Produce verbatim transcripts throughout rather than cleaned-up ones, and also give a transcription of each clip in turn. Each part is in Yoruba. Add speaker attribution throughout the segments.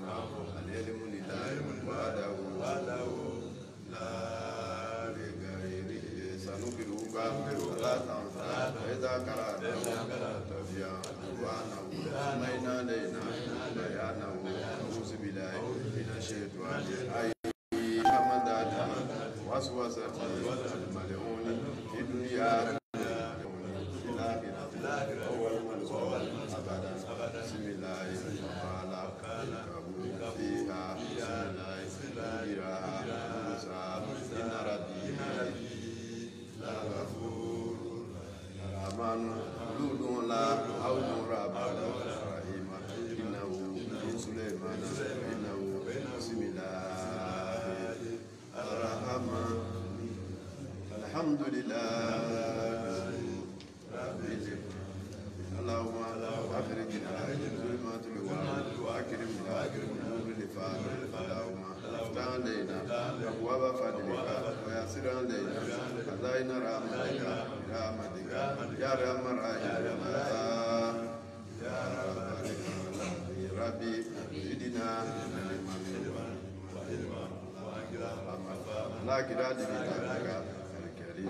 Speaker 1: العلم لله وحده لا لغيره سنقرئك فلا تنسى فإذا قرأته فاتبع قرآنه ثم إن علينا بيانه أعوذ بالله من الشيطان الرجيم حمدان وسوسة الملعون في الدنيا هو الملعون أبدا بسم الله الرحمن الرحيم فيها بسم الله مجراها موسى إن ربي لغفور رحمن لود لا حول رب رحيم إنه من سليمان إنه بسم الله الرحمن الحمد لله رب العالمين اللهم أخرجنا من ظلمات الوهم وأكرمنا بنور الفضل اللهم افتح علينا أبواب فضلك ويسر علينا خزائن رحمتك برحمتك يا أرحم الراحمين يا ربي زدنا لا كراد بك الكريم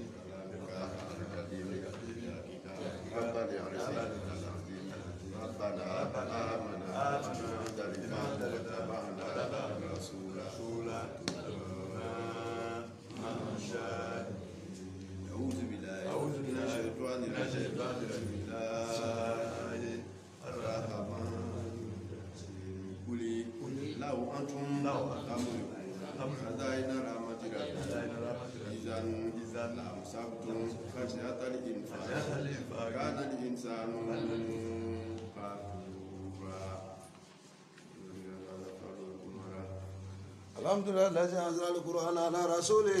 Speaker 1: ربنا يا ربنا آمنا ذلكنا واتبعنا رسولا أعوذ بالله من الشيطان الرجيم بسم الله الرحمن قل لو أنتم تملكون خزائن رحمة ربكم إذا لأمسكتم خشية الإنفاق كان الإنسان الحمد لله الذي أنزل القرآن على رسوله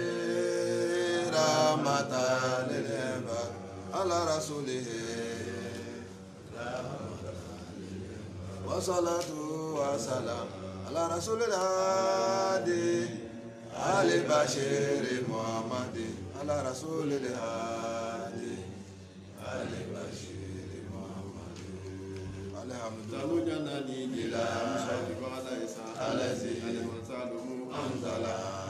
Speaker 1: رحمة للعباد على رسوله وصلاة وسلام على رسول الهادي آل بشير محمد على رسول الهادي آل بشير محمد الحمد لله إلى الذي أنزل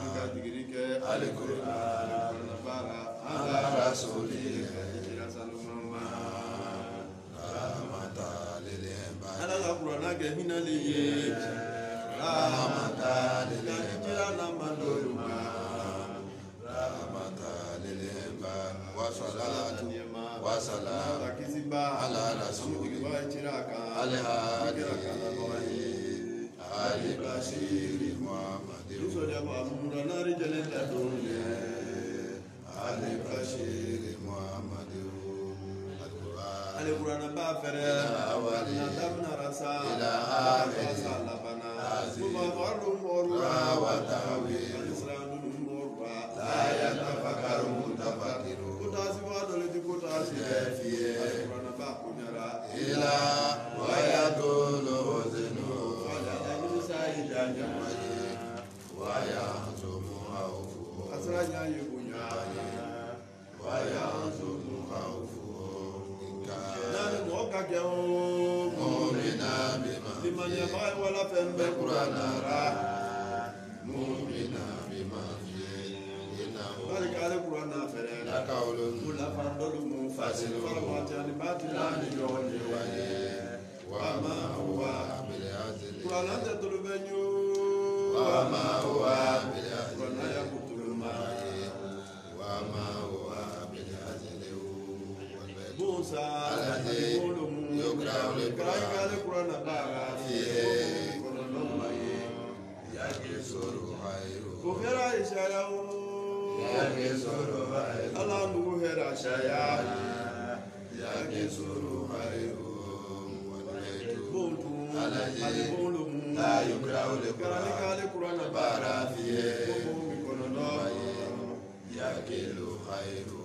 Speaker 1: القرآن على رسوله رحمة للعباد على القرآن كهنا لي رحمة للعباد رحمة للعباد وصلاة وسلام على رسول الهادي آل بشير محمد آل بشير محمد القرآن بافر نتبنا رسا إلى آخر سبحان الله وتعويل لا يتفكر متفكر إلى ويطول أذنه ويعظم خوفه ويعظم خوفه مؤمنا بما بقرآن مؤمنا بما فيه إنه لقول فصل وما هو بالعزل وما هو بالعزل وما هو بالعزل الذي يقرأ القرآن فيه يكسر خيره يكسر خيره يكسر خيره الذي لا يقرأ القرآن بارا فيه يكل خيره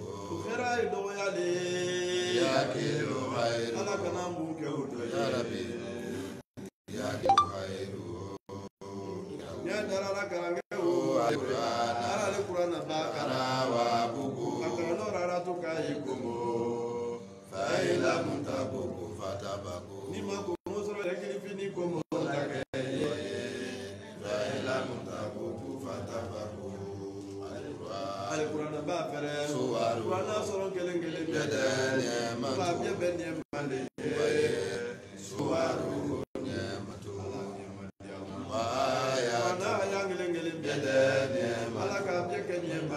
Speaker 1: يكل خيره يا ربي يكل خيره القرآن بكرا وابوكو فإن لم تبوكو فتبكو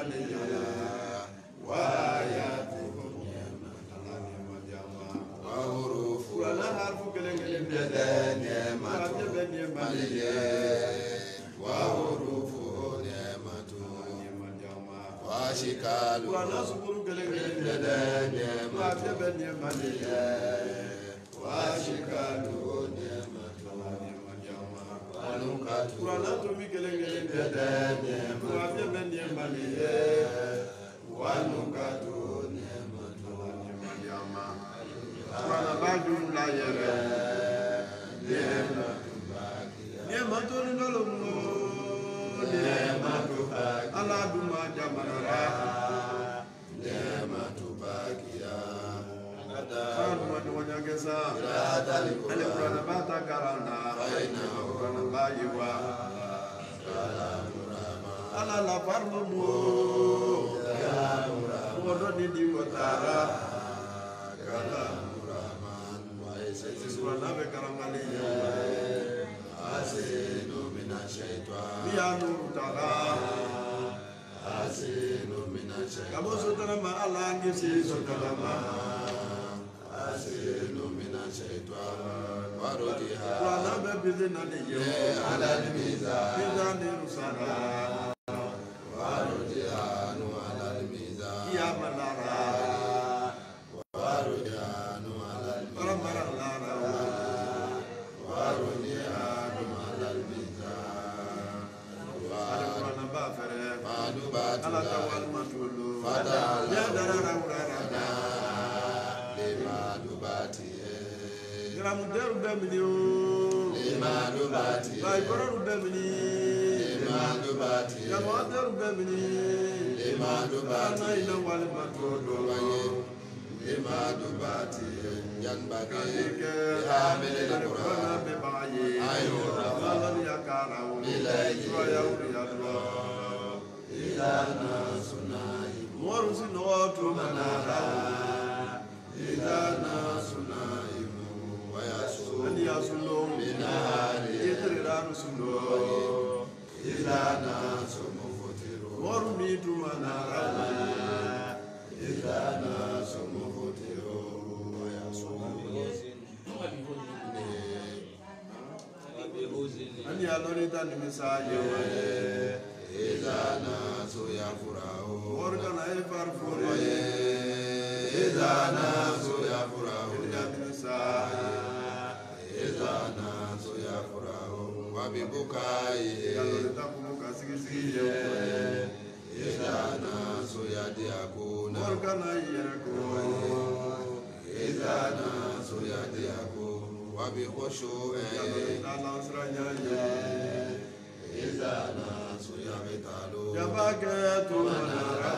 Speaker 1: maliya wayatukum ala nema jama wa hurufu Qur'ana harfu kelen kelen bede nema bede nema maliya wa hurufu nema tu nema jama wa shikalu Qur'ana sukuru kelen kelen bede nema bede nema maliya wa shikalu nema tu nema jama wa nukatu Qur'ana tumi kelen kelen bede nema bede nema maliya wa nukatu nema tu nema jama Qur'ana badu la yere nema nema tu ndolo nema tu ala duma jamara nema tu bakia Qur'ana dunya gesa ale Qur'ana bata karana Qur'ana bayiwa ala la parmo modo di diwatara kala muraman wa Qur'ana be karamali asinu minashaitan ya nur tala asinu minashaitan kabo sotara ma ala ngisi sotara ma asinu minashaitan warotiha Qur'ana be bizina de yo ala mizan mizan rusala warotiha nu ala mizan ya malara warotiha nu ala mizan warotiha nu ala mizan ala Qur'ana ba fere ala tawal matulu fata ya darara urana lima dubati gramu deru bemini lima dubati bay kororu bemini lima dubati ya mo deru bemini lima dubati na ina wal matulu baye lima dubati yan bagike hamil Qur'ana be baye ayo rafalan yakara bilayi ya uriadwa idana sunai morusi notu manara idana sunai wa yasu ani yasulo binari itrira rusulo idana sumufutiru morumi tu manara idana sumufutiru wa yasu ani alorita ni misaje Izana suya furao organa e farfure Izana suya furao jamisa Izana suya furao wabibukai kalorita kumuka sigisiye Izana suya diakuna organa yako Izana suya diako wabikosho kalorita lansranya Izana suya betalo yabake tu manara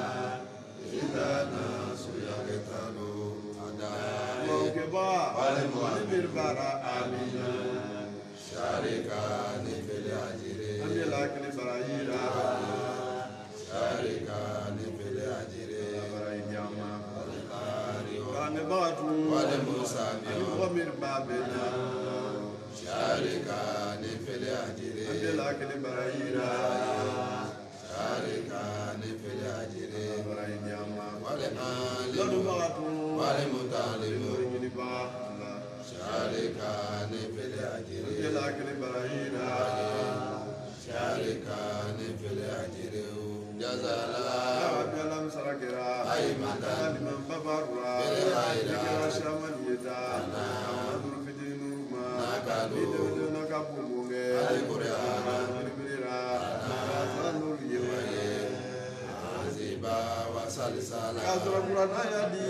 Speaker 1: Izana suya betalo ada mokeba wale mwalibir bara amina sharika ni fele ajire amila kili barayira sharika ni fele ajire barayama kane batu wale musami wamir babena sharika ni fele ajire amila kili barayira sharika ni fele ajire barayama wale ali wale mutalibu sharika ni fele ajire amila kili barayira sharika ni fele ajire jazala abialam sarakira ay mata liman babarura ayra shamaniyata amadul fidinu ma nakalu nakabumunge alqur'ana birira azanul yewaye aziba wasalisala azraqur'ana yadi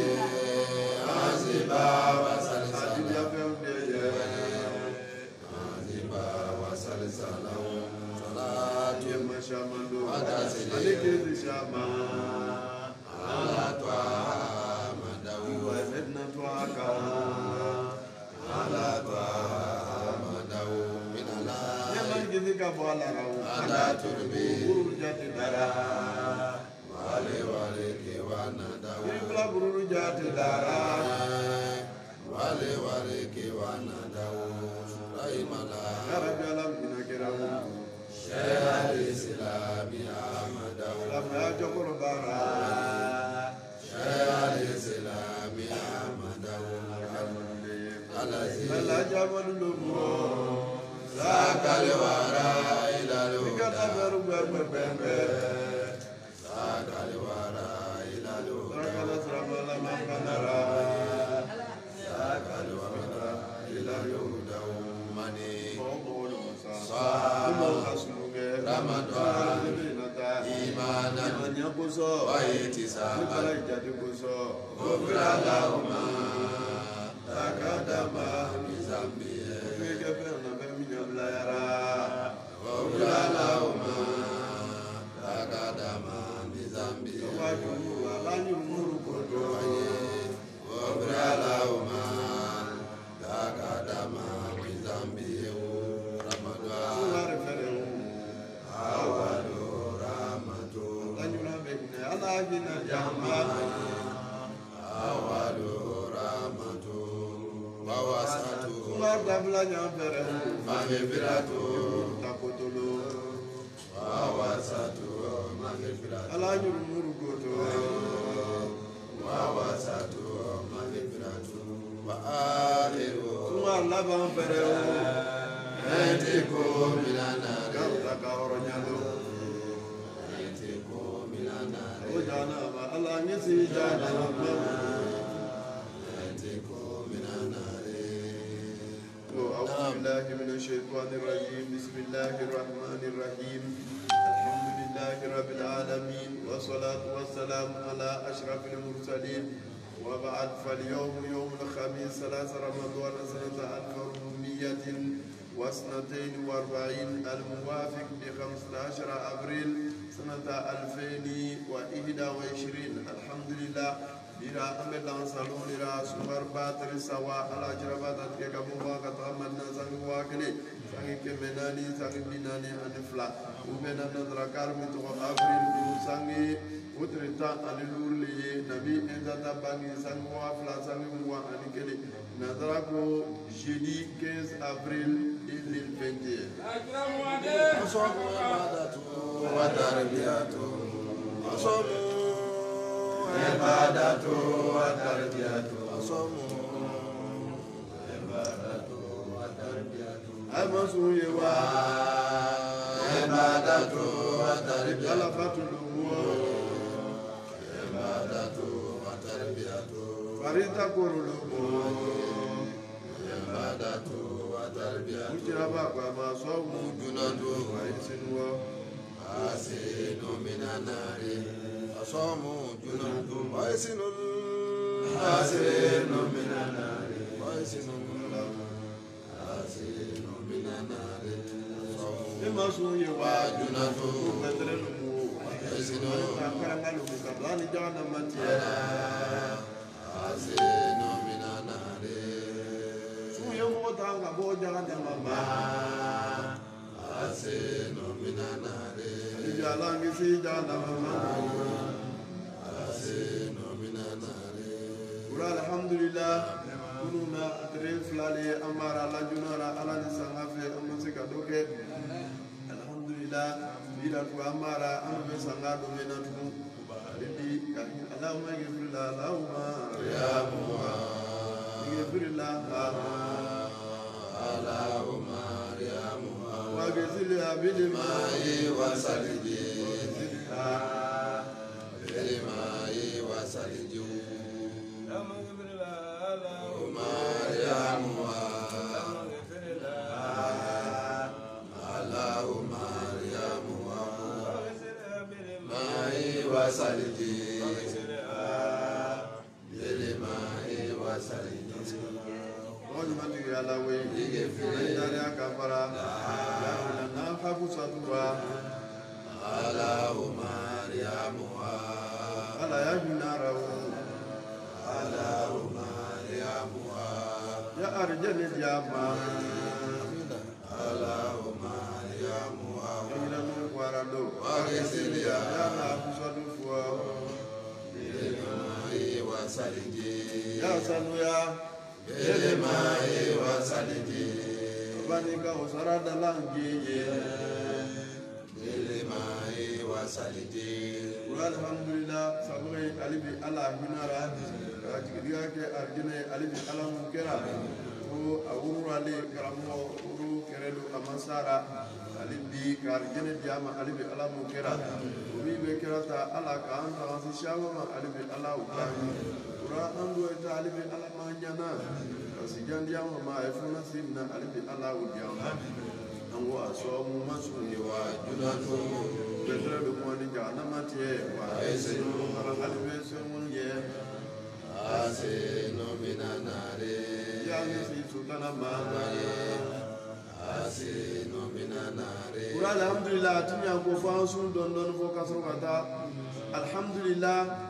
Speaker 1: aziba wasalisala aziba wasalisala salatu mashamando alikiri shama ala twa madawi wa fitna twa ka ala twa madawi min ala yaman gidika bala rawu ala turbi urjati dara wale wale ke wana dawu ibla urjati dara wale wale ke wana dawu ay mala rabbi alam inakirawu Syekh al-Islam ya Ahmad وبعد فاليوم يوم الخميس ثلاث رمضان سنة ألف وأربعمائة واثنتين وأربعين الموافق بخمسة عشر أبريل سنة ألفين وإحدى وعشرين. الحمد لله بلا أمل لانسالون لرا سمر باتر سوا على جربات كيكابوا كتامنا سانغ واكلي سانغ كمناني سانغ بناني أنفلا وبنا ندركار متو أبريل سانغ وترتا أنلورلي نبي إذا تباني سانغ وافلا سانغ موا أنكلي ندركو jeudi quinze avril deux mille vingt et alhamdulillah kununa atre flale amara la junara ala ni sangafe amusika doke alhamdulillah bila ku amara anu sangado mena tu bidi allahumma ighfir la allahumma ya muhammad ighfir la allahumma ya muhammad wa ghfir li abil ma'i wa saliji bil ma'i wa saliji Salidi, Yelemai wasalidi. Lord, you want to get away. You get free. Naria kapara. Na hafu satura. Allahumma ya Muhammad. Allah ya junara. Allahumma ya Muhammad. Ya arjani ya Muhammad. Allahumma ya Muhammad. Ina nu kwarado. Wagesili ya hafu satura. Ya sanuya Yelemai wasalidi Banika usarada langi Yelemai wasalidi alhamdulillah sabure alibi ala hinara kajiriya ke arjune alibi ala mukera ko awuru ale karamo uru keredu amasara ali bi kar jene diama ali bi ala mu kera uri be kerata ala ka anta wasi shawama ali bi ala ukani ura andu eta ali bi ala manjana kasi jandiama ma efuna simna ali bi ala udiama ango aso mu masuni wa junatu betre do moni jana matie wa esenu ali be semun ye aseno minanare alhamdulillah tinya ko fa sun don don fo kaso kata alhamdulillah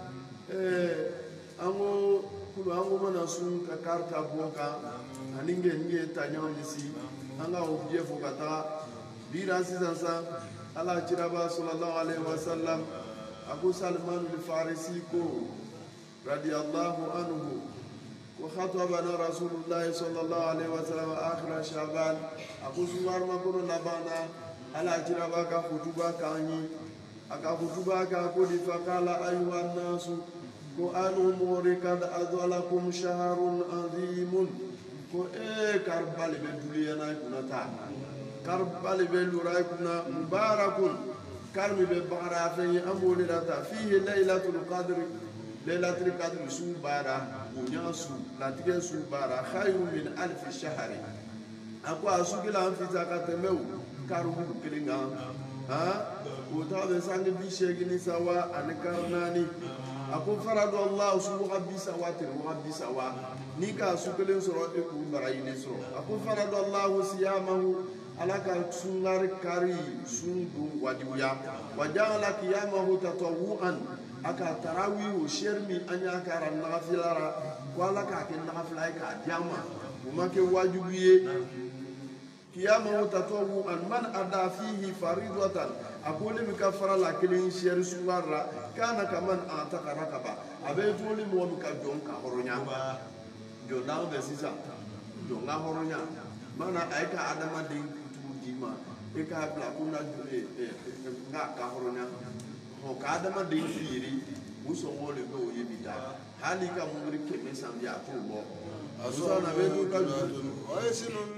Speaker 1: eh ango kulu ango mana sun ka karta boka aninge nge tanya misi anga obje fo kata bira sisansa ala jiraba sallallahu alaihi wasallam abu salman al-farisi ko radiyallahu anhu وخطبنا رسول الله صلى الله عليه وسلم آخر شعبان أبو سمار ما كنا نبانا على جربك خطبة كاني أكا خطبة كأقول فقال أيها الناس قال موري قد أذلكم شهر عظيم ko e karbali be duliyana kuna ta karbali be lurai kuna mubarakun karmi be bara fe amoli rata fihi laylatul qadr laylatul qadr subara bunyasu latige subara khayru min alf shahr akwa asugila amfita katemeu karubu kilinga ha utabe sangi bishegini sawa anikarnani ako farado Allah subhanahu wa ta'ala wa bisawa nika sukelen soro e ku barayini soro ako farado Allah siyamahu alaka sunnar kari sundu wajibuya wajala qiyamahu tatawuan aka tarawi shermi anya kara nafilara wala ka ken nafilai ka jama kuma ke wajibuye qiyamahu tatawuan man ada fihi faridatan akole bika fara la kelin sher suwara kana kaman ataka rakaba abe toli mo bika jonka horonya jo na be sisa jo na horonya mana aika adama din tudima e ka bla kuna jure e nga ka horonya ho ka adama din firi uso mole go yebida hali ka mungri keme sambia ko bo aso na be do ka ju wa yasinun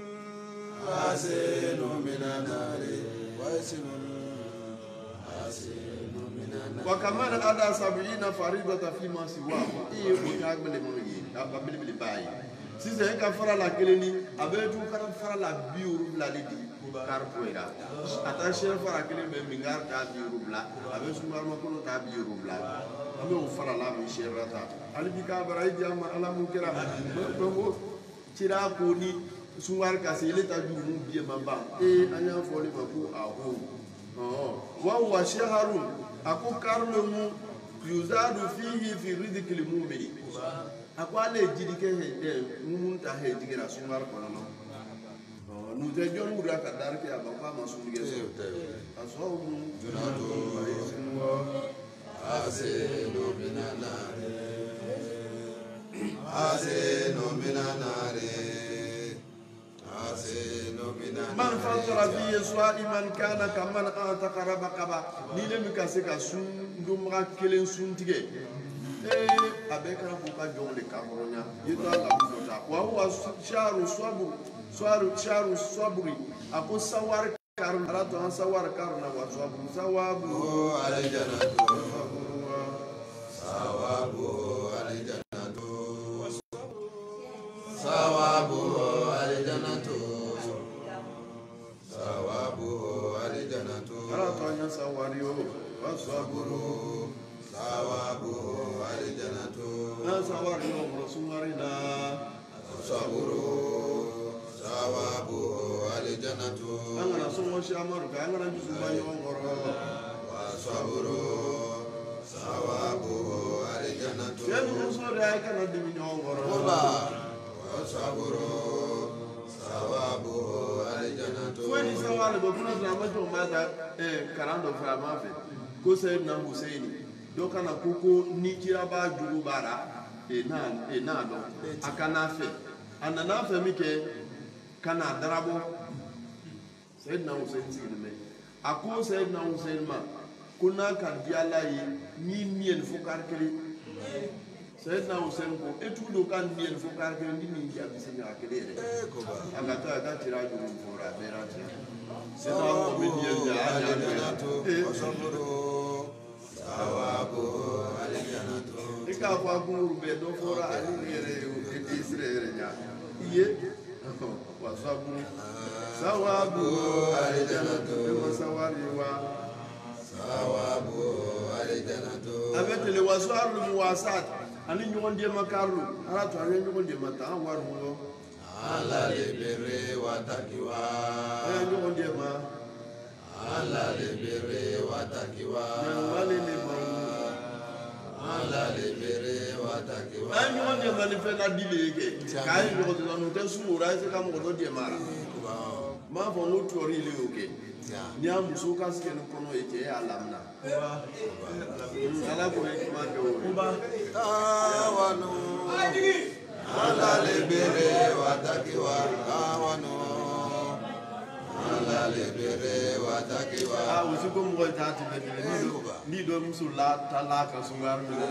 Speaker 1: asenu minanari wa yasinun وكمان أدا سبعين فريضة فيما سواه إيه بتاعبل مني أقبل بالباي سيزه كفر لا كلني أبدو كان فر لا بيورو بلا لدي كاربويرا أتاشر فر كلني بمينغار كابيورو بلا أبدو سمار ما كنو كابيورو بلا أبدو فر لا مشيرتا على بيكا براي جام على مكرا بمو ترى كوني سمار كاسيلة تجوم بيا مبا إيه أنا فولي بكو أهو وهو شهر أكو كارلمو يزاد فيه في رزق المؤمن أكو على جديك هيدا مؤمن تهي جينا سمار كنا نوتجون برا كدار كي أبغى ما سوني جسوا أصحاب جناتو أزينو منانار أزينو منانار man fatara fi swaiman kana kaman ataka rabaqaba ni le mi kase ka sun ndumra kelen sun tige eh abeka ko ka jongle ka horonya yita la bota wa huwa sharu sabu sharu sharu sabri ako sawar karun rato an sawar karuna wa sabu sawabu aljannatu sawabu aljannatu sawabu sawario wasaburu sawabu aljannatu sawario rasumarina saburu sawabu aljannatu angana songo shamaru angana jusumanyo ngoro wasaburu sawabu aljannatu yenu sore akana diminyo ngoro wasaburu sawabu aljannatu kwani sawale bokuna zamajo mada eh karando fa mafe ko sayyidina Husaini doka na kuko ni kira ba jugu bara e na e na do akana fe anana fe mike kana darabo sayyidina Husaini sigine ako sayyidina Husaini ma kuna kan diala yi ni mien fukar kili Sayyidina Hussein ko etu do kan ni el fo kar ke ndi ni ya bisina akele anga to ata tira ju fo ra bera ti se na ko mi ni el ya ya to asaburu sawabu aljannatu ika ko aguru be do fo ra ali ni re o ke Israel nya iye wasabu sawabu aljannatu wa sawari wa sawabu aljannatu abetele wasaru muwasat ani ɲɔgɔn den ma karlu ala to an ye ɲɔgɔn den ma ta an wari mun ala le bere watakiwa an ye ɲɔgɔn den ma ala le bere watakiwa wale le ma ala le bere watakiwa an ɲɔgɔn den ma ni fɛn ka di le kɛ k'a ye ɲɔgɔn den ma n'o tɛ su o la se ka mɔgɔ dɔ den ma m'a fɔ n ko tuɔri le y'o kɛ ni y'a muso ka sigi ni kɔnɔ ye cɛ y'a lamina ala ko ye kuma kɛ o ye awanu ala le bere watakiwa awanu ala le bere watakiwa ah o si ko mɔgɔ t'a tɛmɛ tɛmɛ ni do ni do muso la ta la ka sungar minɛ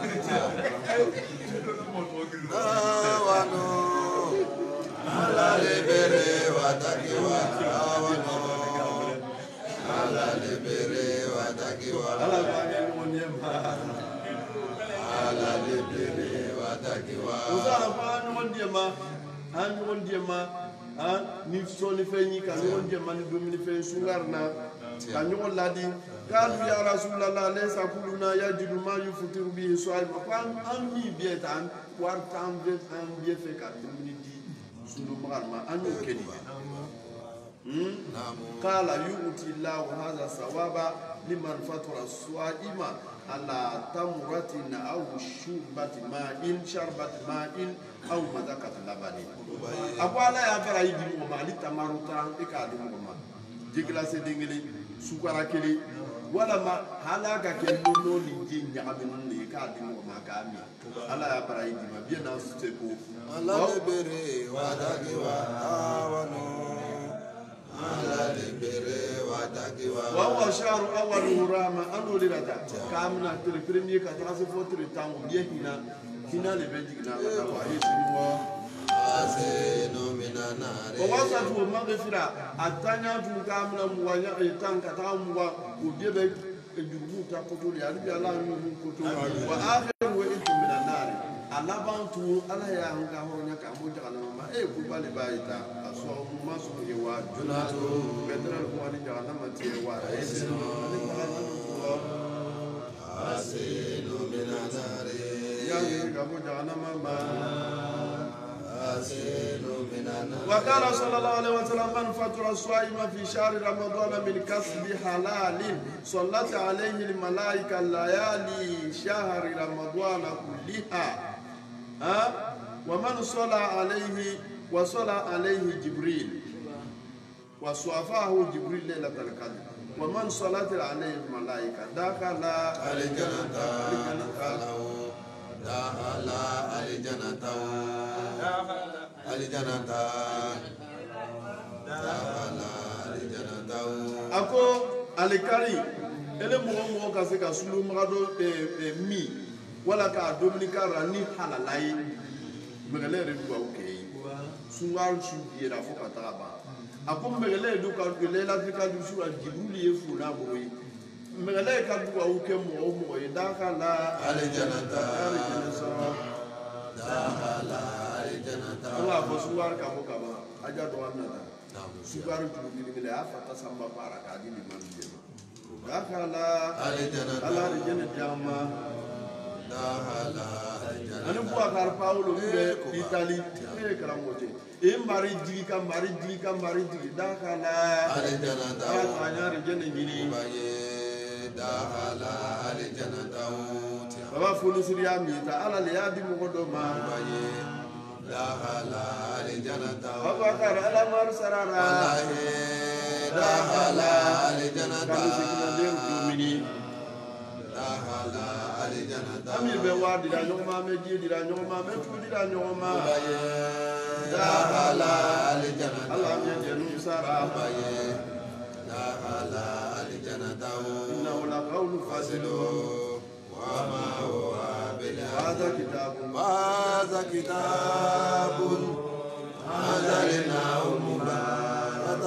Speaker 1: awanu ala le bere watakiwa awanu ala le bere watakiwa ala bani monyema ala le bere watakiwa usara bani monyema an monyema an ni soni fenyi ka monyema ni domini fen sungarna ka nyol ladi kalu ya rasulullah laysa kuluna yajidu ma yuftiru bihi sa'im kan an mi bietan war tam be an bie fe ka domini di sunu marma an yo kedi قال يؤتي الله هذا الثواب لمن فطر الصائم على تمرة أو شربة ماء شربة ماء أو مذاقة لبن أقول يا برا يدي مما لتمرة إكادي مما جيكلا سيدينغلي سكرا كلي ولا ما هلاك كلمة نيجي نعمل إكادي مما كامي على يا برا يدي ما بينا سوتكو على البر وداكي وآوانو وهو شهر أول رامة أنو لردا كامنا تريبريمي كتاسي فوتري تامو بيهنا هنا لبنجينا وهي سنوا أزينو من النار ووصفوا مغفرة أتانيا تكامنا مواجه إتان كتاموا وبيبك الجبوت تقتل يعني الله يوم كتول وآخر وإنتم من النار alabantu ala ya nga honya ka mo jana ma e ku bale baita aso mu maso ye wa junatu bedral ko ali jana ma ti wa esino ali ko ala ko asino minanare ya ga mo jana ma ma asino minanare wa qala sallallahu alaihi wasallam man fatura swaima fi shahr ramadan min kasbi halalin sallat alayhi al malaika layali shahr ramadan kulliha ها ومن صلى عليه وصلى عليه جبريل وصافاه جبريل ليلة القدر ومن صلت عليه الملائكة دخل الجنة دخل الجنة الجنة دخل الجنة أكو الكاري ele mo mo ka se ka sulu magado mi wala ka dominika rani halalai megale re duwa okay sunwar su yera fo kata ba akom megale du ka gele la ka du su ajibuli e fu na boyi megale ka duwa okay mo mo e da kala ale janata ale janata da kala ale janata wala fo sunwar ka mo ka ba aja do amna ta sunwar tu ni gele afa ta samba para ka di man de da kala ale janata ale janata ani buwa kar paulo be itali e karamote e mari digi ka mari digi ka mari digi da kala ale janata anya rejene ngini baye da kala ale janata baba fulu siriya mi ta ala le yadi mo godo ma baye da kala ale janata baba kar ala mar sarara wallahi da kala ale janata kamu sikina dem tumini da kala ami be wa dira nyoma me ji dira nyoma me tu dira nyoma baye da hala aljana Allah me jenu sara baye da hala aljana taw inna la qawlu fasilu wa ma huwa bil هذا كتاب
Speaker 2: هذا كتاب أنزلناه مبارك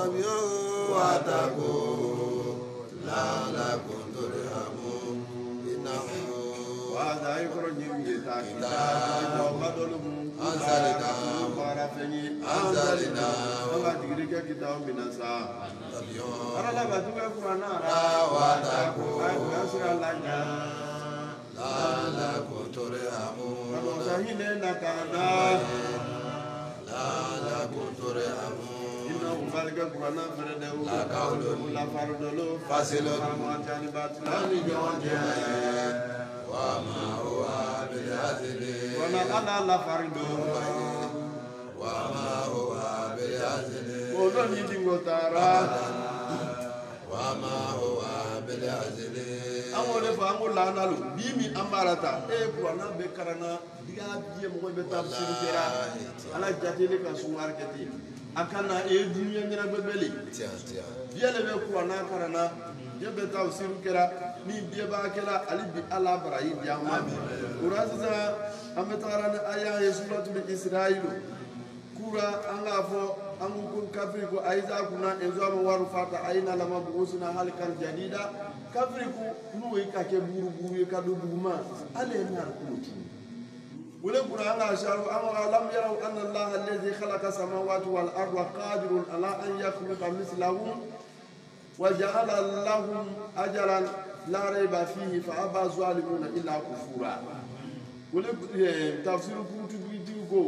Speaker 2: واتقوا لعلكم ترحمون إنه
Speaker 1: وهذا يخرج من كتاب
Speaker 2: أنزلناه أنزلناه
Speaker 1: كتاب من السماء
Speaker 2: واتقوا
Speaker 1: أنا لا بدو أقول
Speaker 2: لعلكم ترحمون لعلكم ترحمون فصل وما هو بالعدل وما هو بالعدل وما هو بالعدل
Speaker 1: amole fa amola nalu bimi amarata e bwana be karana diga biye mo be tafsir kera ala jatele ka sumarketi akana e dunya ngira bebeli
Speaker 2: tiens tiens
Speaker 1: biye le be kurana karana ye be tafsir kera ni biye ba kera ali bi ala barayi diama uraza ametarana aya suratul israil kura anga fo angu kun kafiri ko aiza kuna enzo ma waru fata aina lama bugusuna halkan jadida kafiri ko nuwe ka ke buru buru ka do duguma ale na kunutu wala kura anga sharu amma lam yarau anna allah alladhi khalaqa samawati wal arda qadirun ala an yakhluqa mithlahum wa ja'ala lahum ajalan la rayba fihi fa aba zalimuna illa kufura wala tafsir kuntu bi go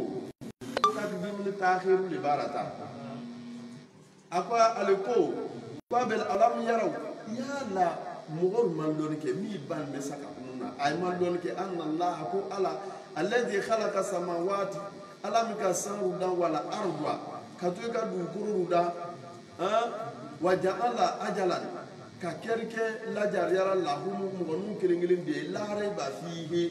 Speaker 1: تاخير لبارتا أقوى ألكو قابل ألم يروا يا لا مغر من لونك مي بان مسكا أي من لونك أن الله أكو على الذي خلق السماوات ألم كسر دا ولا أرض كتوكا دوكرو دا وجعل أجلا ككرك لا جريرا لهم مغنون كرنجلين دي لا ريب فيه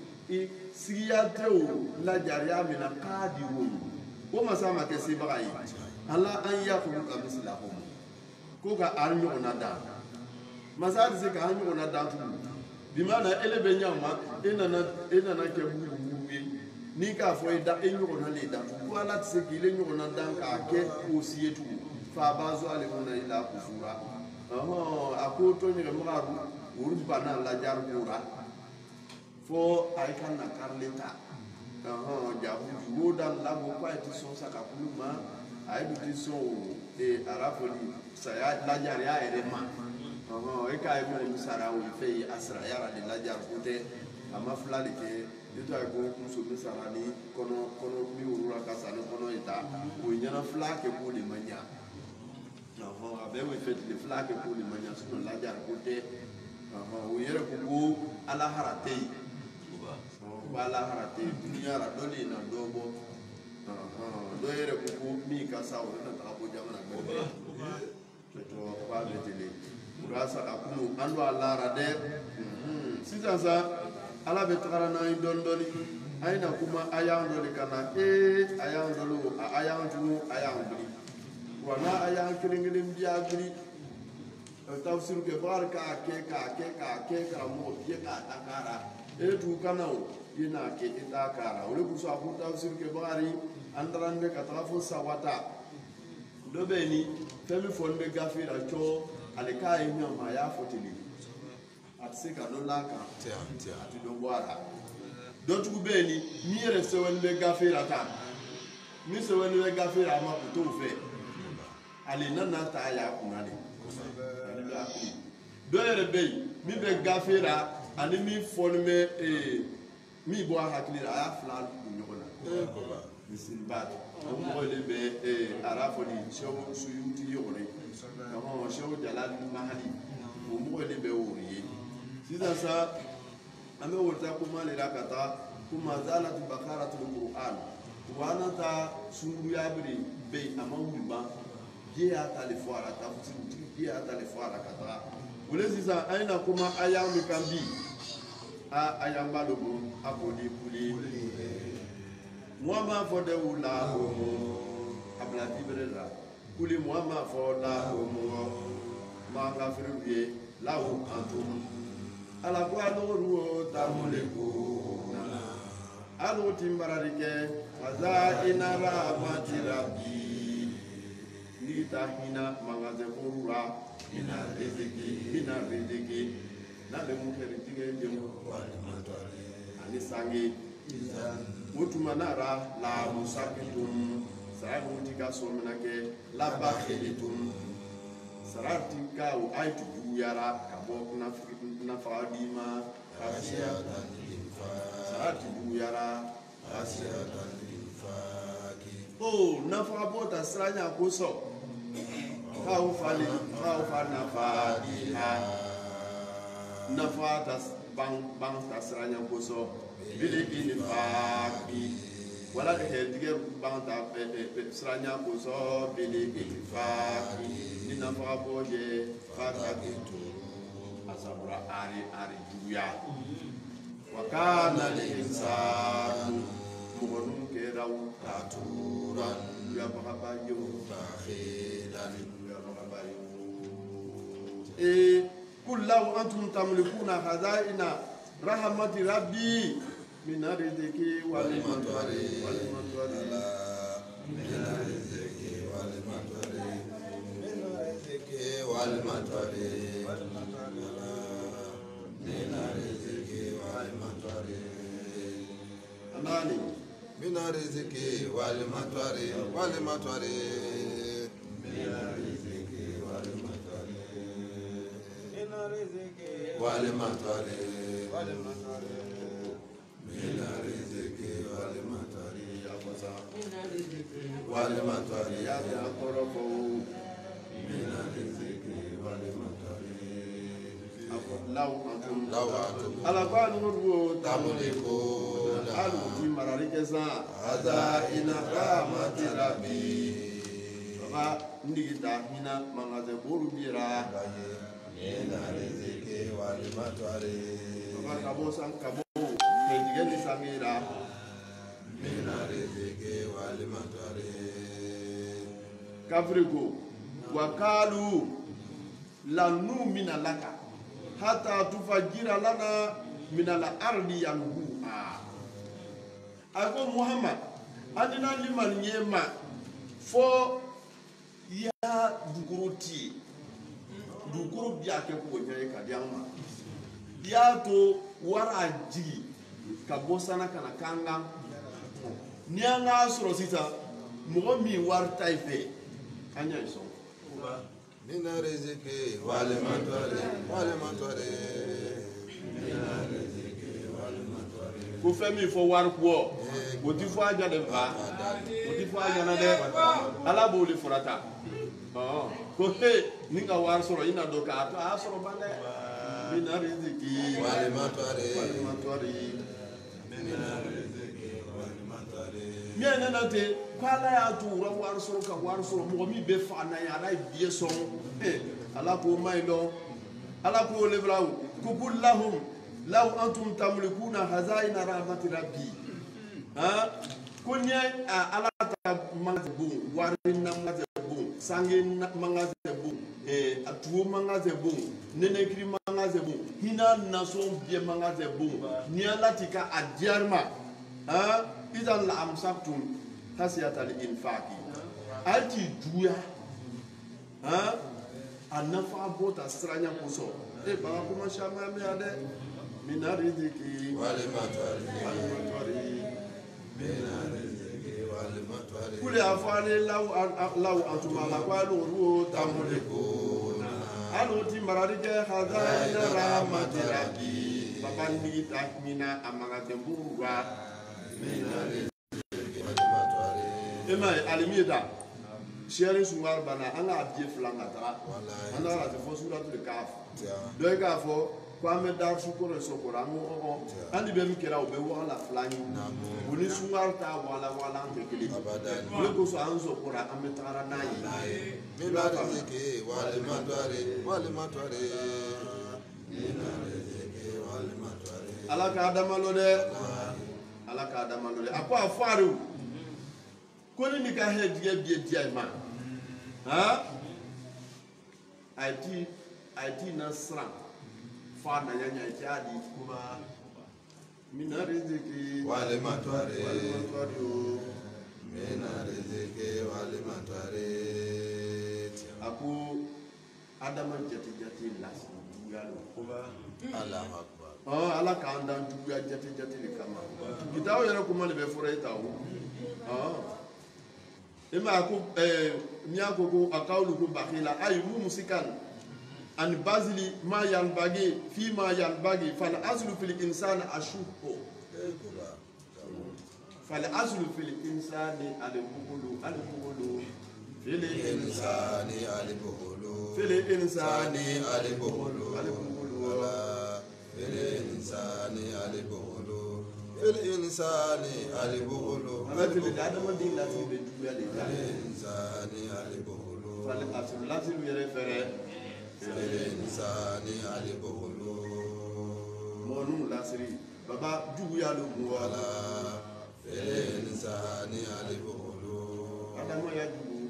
Speaker 1: سياتو لا جريا من قادرون وما سامع كسيبراي الله أن يخلق مثلهم كوكا أرمي وندا ما ساد سك أرمي وندا بمعنى إلى بنياما إننا إننا كبول بوي نيكا فويدا إنيو وناليدا ولا تسكيل إنيو وندا كأكل أوسيتو فابازو عليهون إلى كفورا أهو أكو توني كمارو وربنا لا جاربورا فو أيكنا كارلتا أها جابوا جودا لا بوكا يتسون سكابلما أيدو تسون إيه أرافولي سيا لا جاريا إرما أها إيكا يمون مسارا ويفي أسرع يارا لا جاربوته أما فلالك يتو أكون مسوم مساراني كونو كونو ميورا كاسانو كونو إتا وينينا فلاك يقولي منيا أها أبي ويفي الفلاك يقولي منيا سنو لا جاربوته أها ويرى كوكو على هراتي wala harate dunia ra dole na dobo do yere ko mi ka sawo na ta ko jamana gobe to kwa betele urasa akunu ando ala rade sisa sa ala betara na indondoli aina kuma ayan dole kana e ayan dolo ayan tunu ayan buri wana ayan kiringilim biya buri tafsir ke barka ke ka ke ka ke ka mo ke ka takara e tu kanao ina ke ita kara wuri kusa ku tafsir ke bari andaran be ka tafo sawata do be ni femi fonde gafira cho ale kai nya ma ya fotili atse ka no laka
Speaker 2: tia tia
Speaker 1: ati do wara do tu be ni mi re se wen be gafira ta mi se wen be gafira ma ku to fe ale nana ta ya kunani do yere be mi be gafira ani mi fonme eh mi bo hakili aya flan nyogona misil bat mo le be e arafoni show suyuti yogore mo show jalal mahali mo le be wuriye sisa sa ame wurta kuma le rakata kuma zalat bakaratul qur'an wana ta suru ya bri be amawu ba je ya talifara ta futi je ya talifara kata wule sisa aina kuma aya mi kambi a ayambalo akoli kuli moi ma fo de wula abla bibrela kuli moi ma fo la ma nga friye la o antum ala ko alo ru ta mo le ko Alo timbararike aza inara matirabi ni tahina mangaze kurura mina riziki mina riziki na le mukeri tige ndio ani sangi mutumanara la musakitum sabu tika somenake la bakhilitum saratika u aitu yara kabo na na fadima khashia sarati yara khashia oh na fabota sranya kuso kau fali kau fana fadiha na fatas bang bang tasranya kuso biliki ni faki wala ke dige bang ta sranya kuso biliki faki ni na faboje fakaki asabra ari ari duya wakana linsanu mugonun kerau taturan ya bakabayo bakhilan ya bakabayo eh kullu antum tamlikuna khazaina rahmati rabbi min rizqi wal matari wal matari min rizqi wal matari min rizqi wal matari wal matari min rizqi wal matari anani min rizqi wal matari wal matari min rizqi wal matari min rizqi wal matari wal matari min rizqi wal matari ya fasa min rizqi wal matari ya qarafu min rizqi wal matari law antum law antum ala qanu tamuliku alu ti mararike sa ada ina rahmati rabbi baba ndigita hina mangaze boru bira ina riziki wal matwari baba kabo san kabo ndigeni samira ina riziki wal matwari kafrigo wakalu lanu minalaka hata tufajira lana minala ardi yanbu'a ako Muhammad adina liman yema fo ya dukuruti dukuru biya ke ko nyaye kadiama ya to wara jigi ka bosana kana kanga nianga soro sita mo mi war taife anya iso mina riziki wale matware wale matware mina riziki wale matware ko femi fo war ko o ti fo aja de ba o ti fo aja na de ala bo le forata oh ko he ninga war soro ina do ka to a soro bane mina riziki wale matware wale matware mina riziki wale matware miena na te kwala ya tu ro war soro ka war soro mo mi be fa na ya rai bie so eh ala ko mai lo ala ko le braw ku kullahum law antum tamlikuna hazaina rahmati rabbi ha kunya ala ta mangabu warin na mangabu sangin na mangabu eh atu mangabu nene kri mangabu hina naso bie mangabu ni ala tika adjarma ha idan la amsaktum khasiyata al-infaqi alti duya ha anafa bota stranya kuso e ba kuma shama me ade minariziki wale matwari wale matwari minariziki wale matwari kule afani law law antuma la kwalu ru tamuliko alo ti mararike khazana rahmati rabbi babandi takmina amagate burwa minariziki ema alimida sharing sumar bana anga abie flanga ta anda la fo suratul kaf do ga fo kwa me dar sukoro sokora mo o andi be mi kera o be wala flangi buni sumar ta wala wala ante kili le ko so an sokora ametara nayi me ba ta ke wale matware wale matware ina rezeke wale matware ala ka adamalo de ala ka adamalo de akwa afaru koni ni ka he die bie die ma ha it it na sra fa na nyanya ti adi kuma mina riziki
Speaker 2: wale matware
Speaker 1: wale matware o
Speaker 2: mina riziki wale matware
Speaker 1: aku adama jati jati las yalo kuba
Speaker 2: Allahu akbar
Speaker 1: ah ala ka andan duya jati jati le kama kitaw yara kuma le be fura itaw ah ima aku eh nyako ko akawlu ko bakila ay mu musikan an bazili ma yan bagi fi ma yan bagi fal aslu fil insani ashuhu fal aslu fil insani al bukhulu al bukhulu fil
Speaker 2: insani al bukhulu
Speaker 1: fil insani
Speaker 2: al bukhulu
Speaker 1: al bukhulu
Speaker 2: fil insani al bukhulu fil insani al bukhulu
Speaker 1: ala fil adama din la tibe duya le ta
Speaker 2: insani al bukhulu
Speaker 1: fal aslu la tibe yere fere
Speaker 2: insani ali bukhulu
Speaker 1: monu lasiri baba duya lo muwala
Speaker 2: insani ali bukhulu
Speaker 1: adama ya dubu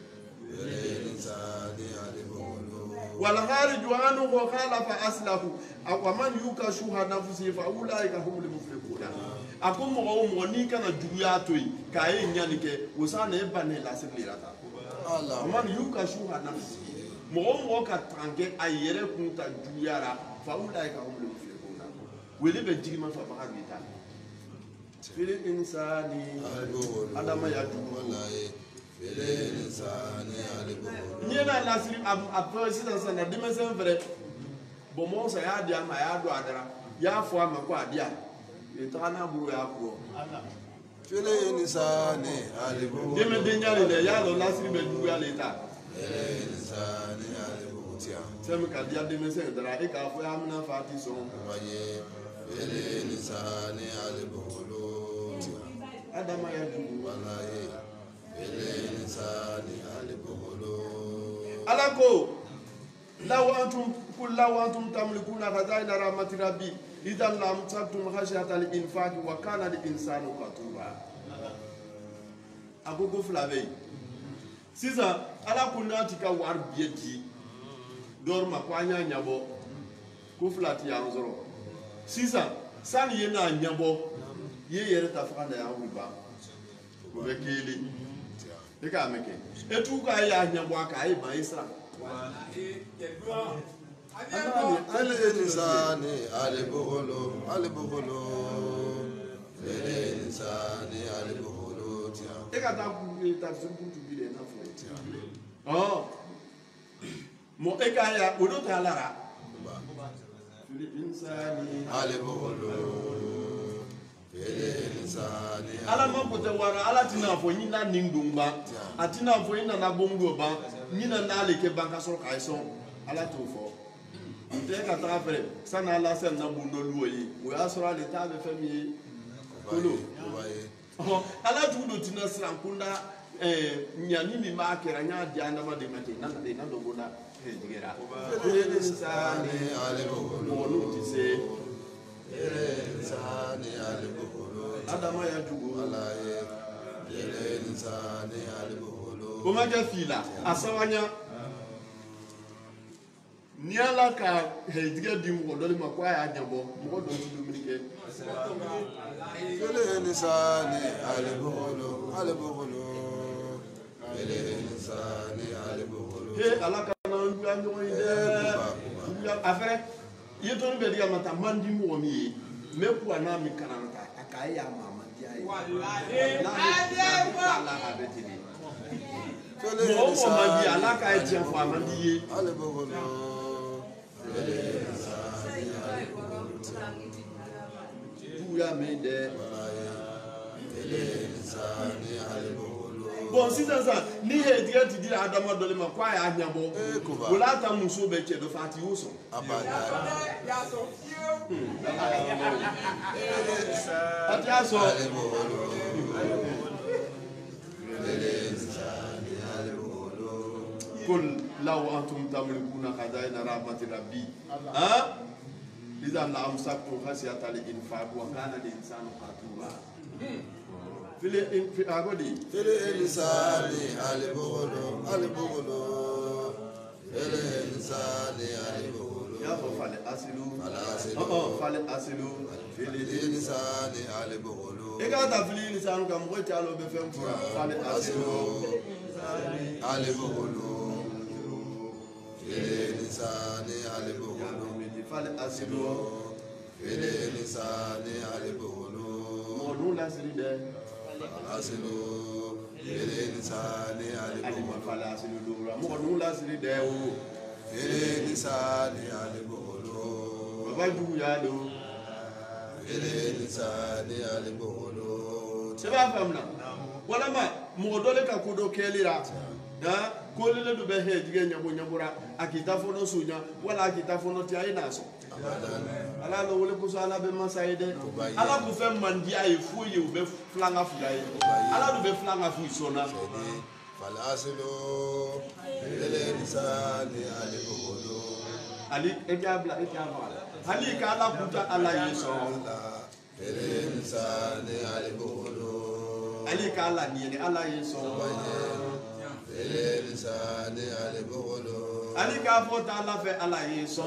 Speaker 2: insani ali bukhulu
Speaker 1: wal kharij anhu wa khalafa aslahu wa man yukashuha nafsi fa ulaika humul muflihuna akum mo mo ni kana duya toyi kaye nyani ke wosana e bane lasiri rata
Speaker 2: Allah
Speaker 1: man yukashuha nafsi mɔgɔ mɔgɔ ka tanke a yɛrɛ kun ta juguyara fa ulayi ka hum lemu filɛ kun na wele bɛ jigima fa baga bi ta fili insani adama ya jugu
Speaker 2: fili insani ali bukhulu
Speaker 1: ni na lasiri a fɛ sisan sisan na denmisɛn fɛrɛ bɔn mɔgɔ sa y'a di a ma a y'a dɔn a dara y'a fɔ a ma ko a di yan e taga n'a bolo y'a kɔ
Speaker 2: fili insani ali bukhulu
Speaker 1: denmisɛn ya de dɛ y'a dɔn lasiri bɛ juguya le ta
Speaker 2: insani ali bukhulu
Speaker 1: sɛmi ka diya denmisɛn dara e k'a fɔ y'a mina fa ti sɔn
Speaker 2: fili insani ali bukhulu
Speaker 1: adama ya jugu
Speaker 2: fili insani ali bukhulu
Speaker 1: ala ko law antum kul law antum tamlikuna khazaina rahmati rabbi idan lam tabtum khashyata al infaq wa kana al insanu qatura agogo flabe sisan ala kunna tika war bieti dorma ko anya nyabo ko flati ya nzoro sisan sani ye na nyabo ye yere ta fanda ya wiba ko be kili e ka meke e tu ka ya nyabo aka e ba isra
Speaker 2: fili insani ali bukhulu ali bukhulu fili insani ali bukhulu
Speaker 1: e ka ta ku ta sun ku bi de na fo oh mo e ka ya o do ta lara fili insani
Speaker 2: ali bukhulu fili insani
Speaker 1: ala ma ko te wara ala tina fo nyina ningumba atina fo nyina na bongo ba nyina na le ke banka so kai so ala to fo nte ka ta fere sana ala se na bundo luoyi o ya so ala ta be fami kolo oh ala tu do tina sran kunda eh nyani mi ma kera nya di anda ma de mate na de na do bona e digera fili insani
Speaker 2: ali bukhulu
Speaker 1: mo no ti se
Speaker 2: fili insani ali bukhulu
Speaker 1: adama ya jugo
Speaker 2: fili insani ali bukhulu
Speaker 1: o ma ja fila asawanya ni ala ka hediga di mo do le ma kwa ya jabo mo do ti dumini ke
Speaker 2: fili insani ali bukhulu ali bukhulu fili insani ali bukhulu
Speaker 1: he ala ka na ndu ya nyo ide ya afere ye to be diga mata mandi mo mi me ku ana mi kananta akai ya mama dia yi wallahi ala ha be ti ni mo mo ma di ala ka e ti fo amandi ye
Speaker 2: ali bukhulu fili insani ali bukhulu
Speaker 1: du ya me de
Speaker 2: fili insani ali bukhulu
Speaker 1: bon sisan sa ni hediga ti di adama do le ma kwa ya nyabo wala ta muso be che do fati uso
Speaker 2: abada
Speaker 1: ati aso
Speaker 2: ali bukhulu fili insani ali bukhulu
Speaker 1: kul law antum tamlikuna khadaina rahmati rabbi ha idan la amsaktu khasiyata al infaq wa kana al insanu qatura fili in agodi
Speaker 2: fili insani ali bukhulu ali bukhulu fili insani ali bukhulu
Speaker 1: ya fa fal asilu
Speaker 2: Fal asilu.
Speaker 1: oh fale asilu fili
Speaker 2: الإنسان البخل
Speaker 1: ega ta fili lisanu kam ko talo be fem fura fale asilu
Speaker 2: البخل الإنسان البخل
Speaker 1: fale asilu
Speaker 2: الإنسان البخل
Speaker 1: mo nu la siri de
Speaker 2: الأصل الإنسان
Speaker 1: ali
Speaker 2: البخل
Speaker 1: ma fale asilu lura mo nu la siri de o
Speaker 2: الإنسان البخل
Speaker 1: baba ju ya do
Speaker 2: الإنسان البخل
Speaker 1: se ba famna wala ma mo dole ka kudo kelira da ko le do be he jige nyabo nyabura akita fono sunya wala akita fono ti ayi na so ala lo wole ko so ala be masaide ala ku fe mandi ayi fu ye be flanga fu ayi ala do be flanga fu so na
Speaker 2: فالأصل الإنسان البخل
Speaker 1: ali e diabla e diabla ali ka ala kuta ala yeso
Speaker 2: الإنسان البخل
Speaker 1: ali ka ala ni ni ala yeso
Speaker 2: الإنسان البخل
Speaker 1: ali ka fota ala fe ala yeso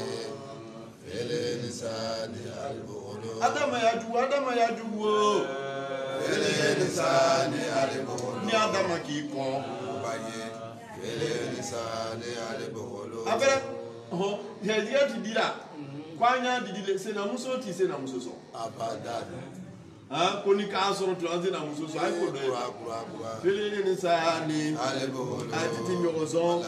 Speaker 2: الإنسان البخل
Speaker 1: adama ya ju adama ya ju wo
Speaker 2: الإنسان البخل
Speaker 1: ni adama ki ko
Speaker 2: الإنسان البخل
Speaker 1: abere ho hediya ti dira kwanya didile se na muso ti se na muso so
Speaker 2: أبدا
Speaker 1: ah ko ni ka soro to ante na muso so ay ko do
Speaker 2: كرا كرا كرا
Speaker 1: fele ni sa ni
Speaker 2: البخل
Speaker 1: ay ti nyogo so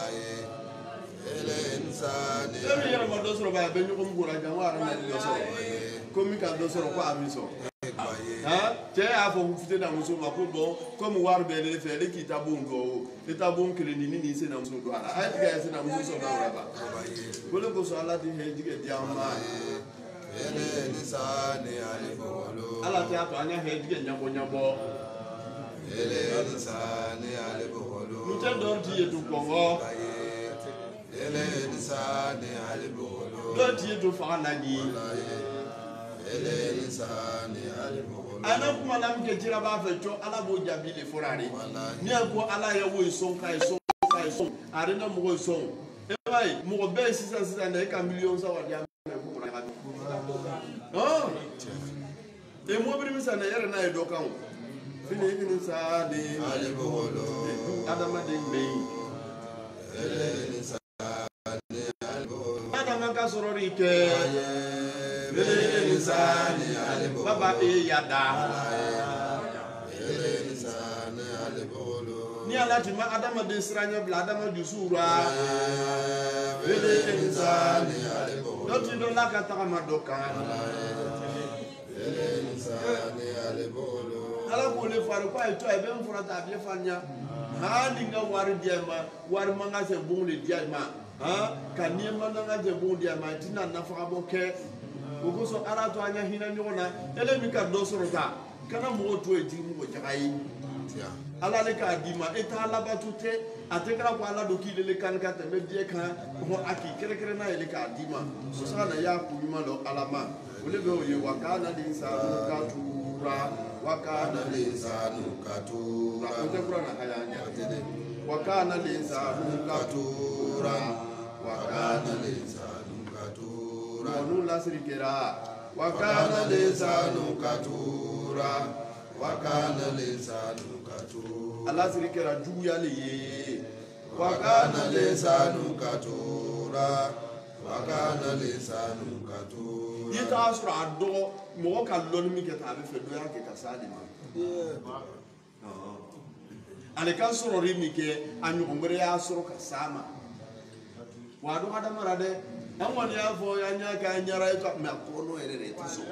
Speaker 2: الإنسان
Speaker 1: emi yara ma do soro ba be nyogo ngura jan wa ara na do soro ko mi ka do soro ko ami so ah te a fo fute na muso ma ko bo ko mu war be le fe le ki ta bon do e ta bon kire ni ni se na muso do ara ay ti ga se na muso so na ora ba ko le ko so ala ti he dige diama
Speaker 2: الإنسان البخل
Speaker 1: ala ti ato anya he dige nyabo nyabo
Speaker 2: الإنسان البخل
Speaker 1: nte dor ti yetu kongo
Speaker 2: الإنسان البخل
Speaker 1: do ti yetu fa na ni
Speaker 2: الإنسان البخل
Speaker 1: ana kuma lam ke jira ba fe jo ala bo jabi le forare ni ko ala ya wo son kai son kai son are na mo son e bai mo be sisa sisa na ka million sa wa dia me ko na ga oh e mo bi mi sa na yare na e do kan fini fini sa de
Speaker 2: البخل
Speaker 1: adama de me
Speaker 2: الإنسان البخل
Speaker 1: adama ka sorori ke
Speaker 2: الإنسان البخل
Speaker 1: baba e yada
Speaker 2: الإنسان البخل
Speaker 1: ni ala ti ma adama de sranya bla adama du sura
Speaker 2: الإنسان البخل
Speaker 1: do ti do la ka ta ma do kan
Speaker 2: الإنسان البخل
Speaker 1: ala ko le faru ko ay to ay ben furata bi fanya ha ni nga wari dia ma wari manga se bon le dia ma ha kan ni ma nga se bon dia ma tina na fa bo ke ko ko so ala to anya hina ni ona ele mi ka do sorota kana mo to e di mo jagai ala le ka di ma eta ala batute atekra ko ala do ki le kan ka te me die kan ko aki kere kere na ele ka di ma so sa na ya ku ma lo ala ma ole be o ye wakana din sa ka tura wakana
Speaker 2: الإنسان كتورا
Speaker 1: Kurana hayanya wakana linsanu katura wakana
Speaker 2: وكان الإنسان كتورا
Speaker 1: wanu lasrikera
Speaker 2: وكان
Speaker 1: wakana
Speaker 2: الإنسان
Speaker 1: linsanu
Speaker 2: كتورا وكان الإنسان كتورا
Speaker 1: alasrikera juya liye
Speaker 2: وكان الإنسان كتورا وكان الإنسان كتورا
Speaker 1: yita asura ado mo ka loni mi keta be fe do ya ke kasali ma ale kan soro ri mi ke anyu ngore ya soro kasama wadu ada marade an wani ya fo ya nya ka nyara ito me kono ere re ti so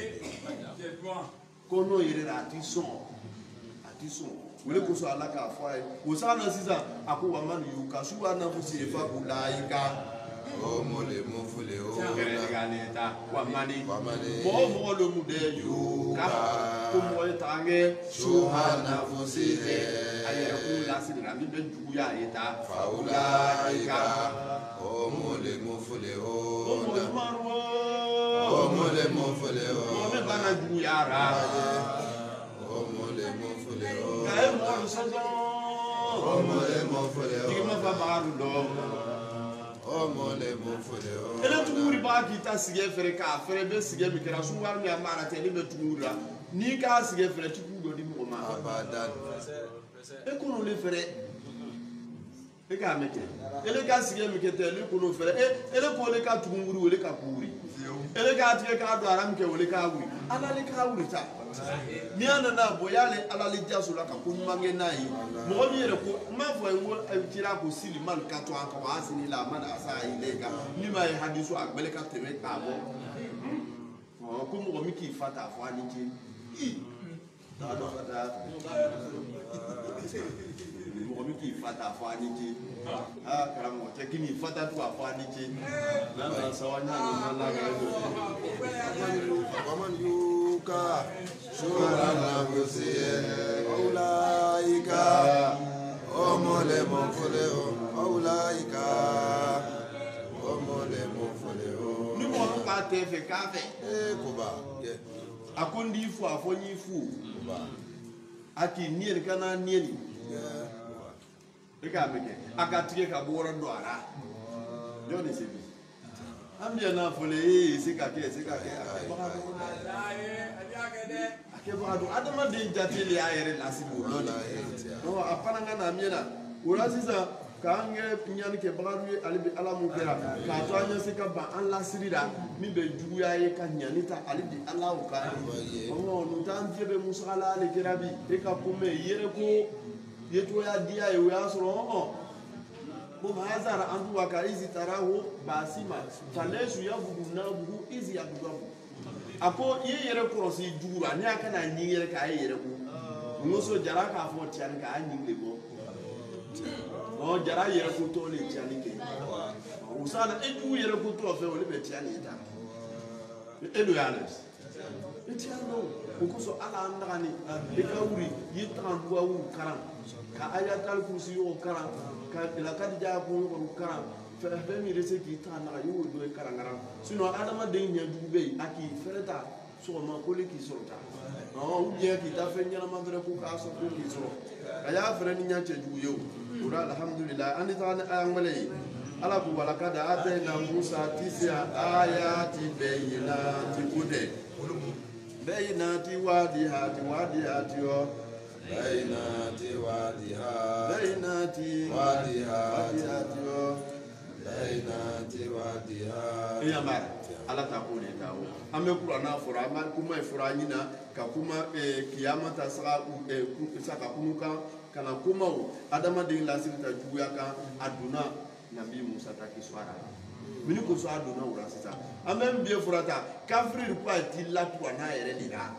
Speaker 1: kono ere ra ti so ati so wele ko so ala ka fo ai wo sa na sisa ako wa man yu ka su wa na fu si fa ku laika
Speaker 2: Omo le mo fule o
Speaker 1: kere ga ne ta wa mani
Speaker 2: Wamani.
Speaker 1: mo mo lo mu de yu ka ko mo tange
Speaker 2: Shuhana fusihe
Speaker 1: aye ku la si na mi be ju ya eta
Speaker 2: Faulaika Omo le mo fule o
Speaker 1: o mo marwo
Speaker 2: Omo le mo fule o
Speaker 1: mo me bana ju ya ra
Speaker 2: Omo le mo fule o
Speaker 1: ka e mo so so
Speaker 2: Omo le mo fule o
Speaker 1: digi ma fa ba ru do
Speaker 2: ọmọ le mo fole o.
Speaker 1: Ele tuguri ba ki ta sige fere ka fere be sige mi kera su war mi amara te le be tugura ni ka sige fere tugu do di mo ma
Speaker 2: abadan
Speaker 1: e kono le fere e ka meke ele ka sige mi kete le kono fere e ele ko le ka tuguri wole ka kuri ele ka tie ka do aram ke wole ka wuri ala le ka wuri ta ni ana na boyale ala le jaso la ka ko mange na yi mo mi yere ko ma fo en wo tira ko sili mal ka to an ko asini la man asa ile ka ni ma e hadisu agbele ka teme ka bo o ko mo mi ki fata fo ani ji da do fata mo mi ki fata fo ani ji ah karamo te kini fata tu fo ani ji na na sawanya ni mala ga do
Speaker 2: waman yuka shura na busiye aulaika ọmọ le mo fole o aulaika ọmọ le mo fole o.
Speaker 1: ni mo ka te fe ka fe
Speaker 2: e kuba ye
Speaker 1: akondi fu afonyi fu
Speaker 2: kuba
Speaker 1: aki nier kana nieni
Speaker 2: ye
Speaker 1: eka meke akatige ka bora ndo ara joni sebi ambia na fole eh sika ke sika ke ake bado adama de jatili ayere lasibu loni no apana ngana miena ura sisa kange pinyani ke bagaru alibi alamu kera ka to anya sika ba an lasirida mi be juya ye ka nyanita alibi alawu ka o no tan jebe musala ale kerabi e ka kome yere ko yeto ya dia ye ya soro o bo mazara andu wakaizi tarahu basima talesu ya budu na budu izi ya budu apo ye yere krosi jura ni aka na nyi yere ka yere ko ngoso jara ka fo tian ka nyi le bo o jara yere ko to le tian ke usana edu yere ko to fe o le be tian ita edu yanes tian no ko so ala ndani e ka wuri yi tan duwa wu karam ka ayatal kursi yo karam ka la kadija ko ko karam fere be mi rese ki tan na yo do karangara sino adama de nya dubbe aki fereta so ma ko le ki sorta no u je ki ta fe nyana mandre ko ka so ko ki so aya fere ni nya che ju yo ura alhamdulillah ani ta na angale ala ku balakada atena musa tisia ayati bayinati kude bayinati wadihati wadihati yo
Speaker 2: bayinati wadiha
Speaker 1: bayinati
Speaker 2: wadihati
Speaker 1: yo
Speaker 2: bayinati wadiha
Speaker 1: iya mara ala ta ko ne tawo ame qur'ana fura ma kuma fura nyina ka kuma kiyama ta saka ku saka kunuka kana kuma adama de la sirta juya ka aduna nabi musa ta kiswara mini ko so aduna ura sita ame mbie furata kafri ko ati la qur'ana yere dira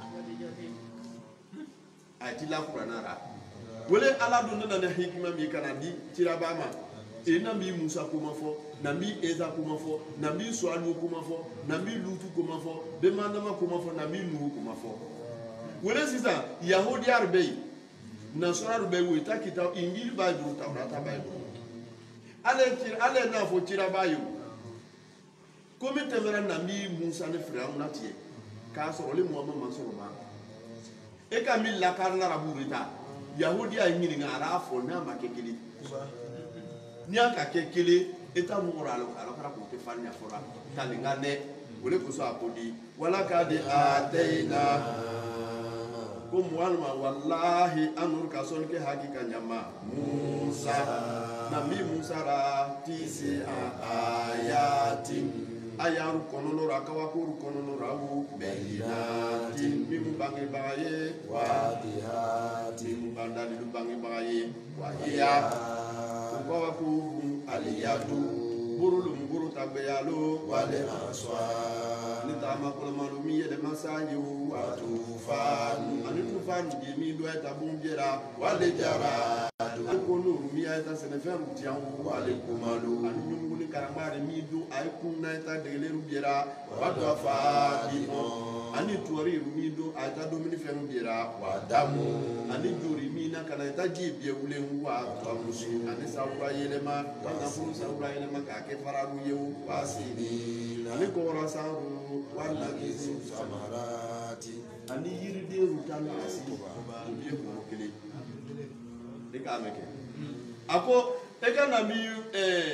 Speaker 1: ati la qur'ana ra wole ala dunna na hikma mi kana di tirabama e nabi musa kuma fo nabi eza kuma fo nabi sualu kuma fo nabi lutu kuma fo be manama kuma fo nabi nuhu kuma fo wole sisa yahudi arbe nasara arbe we takita ingili bible tawrata bible ale tir ale na fo tira bayo komi temera nabi musa ne firaun natie ka so le muhammad mansur ma e ka mi la karna raburita yahudi a ngini ngara fo na makekeli ni aka kekele eta mura lo ala kara ko te fanya fora talinga ne wole ko so akodi wala ka de ataina ko mualma wallahi anur ka son ke hakika nyama musa nabi musa ra tisi ayati ayaru konono ra kawa ko konono ra wu bayinati bimu bangi baye wadihati bandali lu bangi baye wahia kwa ku aliyatu burulu mburu tabeyalo wale aswa ni tama kola malumi yede masanyi watu fanu ani tufanu jemi do eta bumbera wale jara ko no mi eta senefem tian wale kumalo ani nyungu ni karambare mi do ay kunna eta dele rubiera watu afadi ani tuari mi do eta domini fem biera wadamu ani juri mi na kana eta jibie wule wa twamusu ani sawra yelema kana fu sawra yelema ka ke fararu yewu wasini ani ko rasaru wala kisu samarati ani yiride rutan asi biye ko kele de ka meke ako e kana mi eh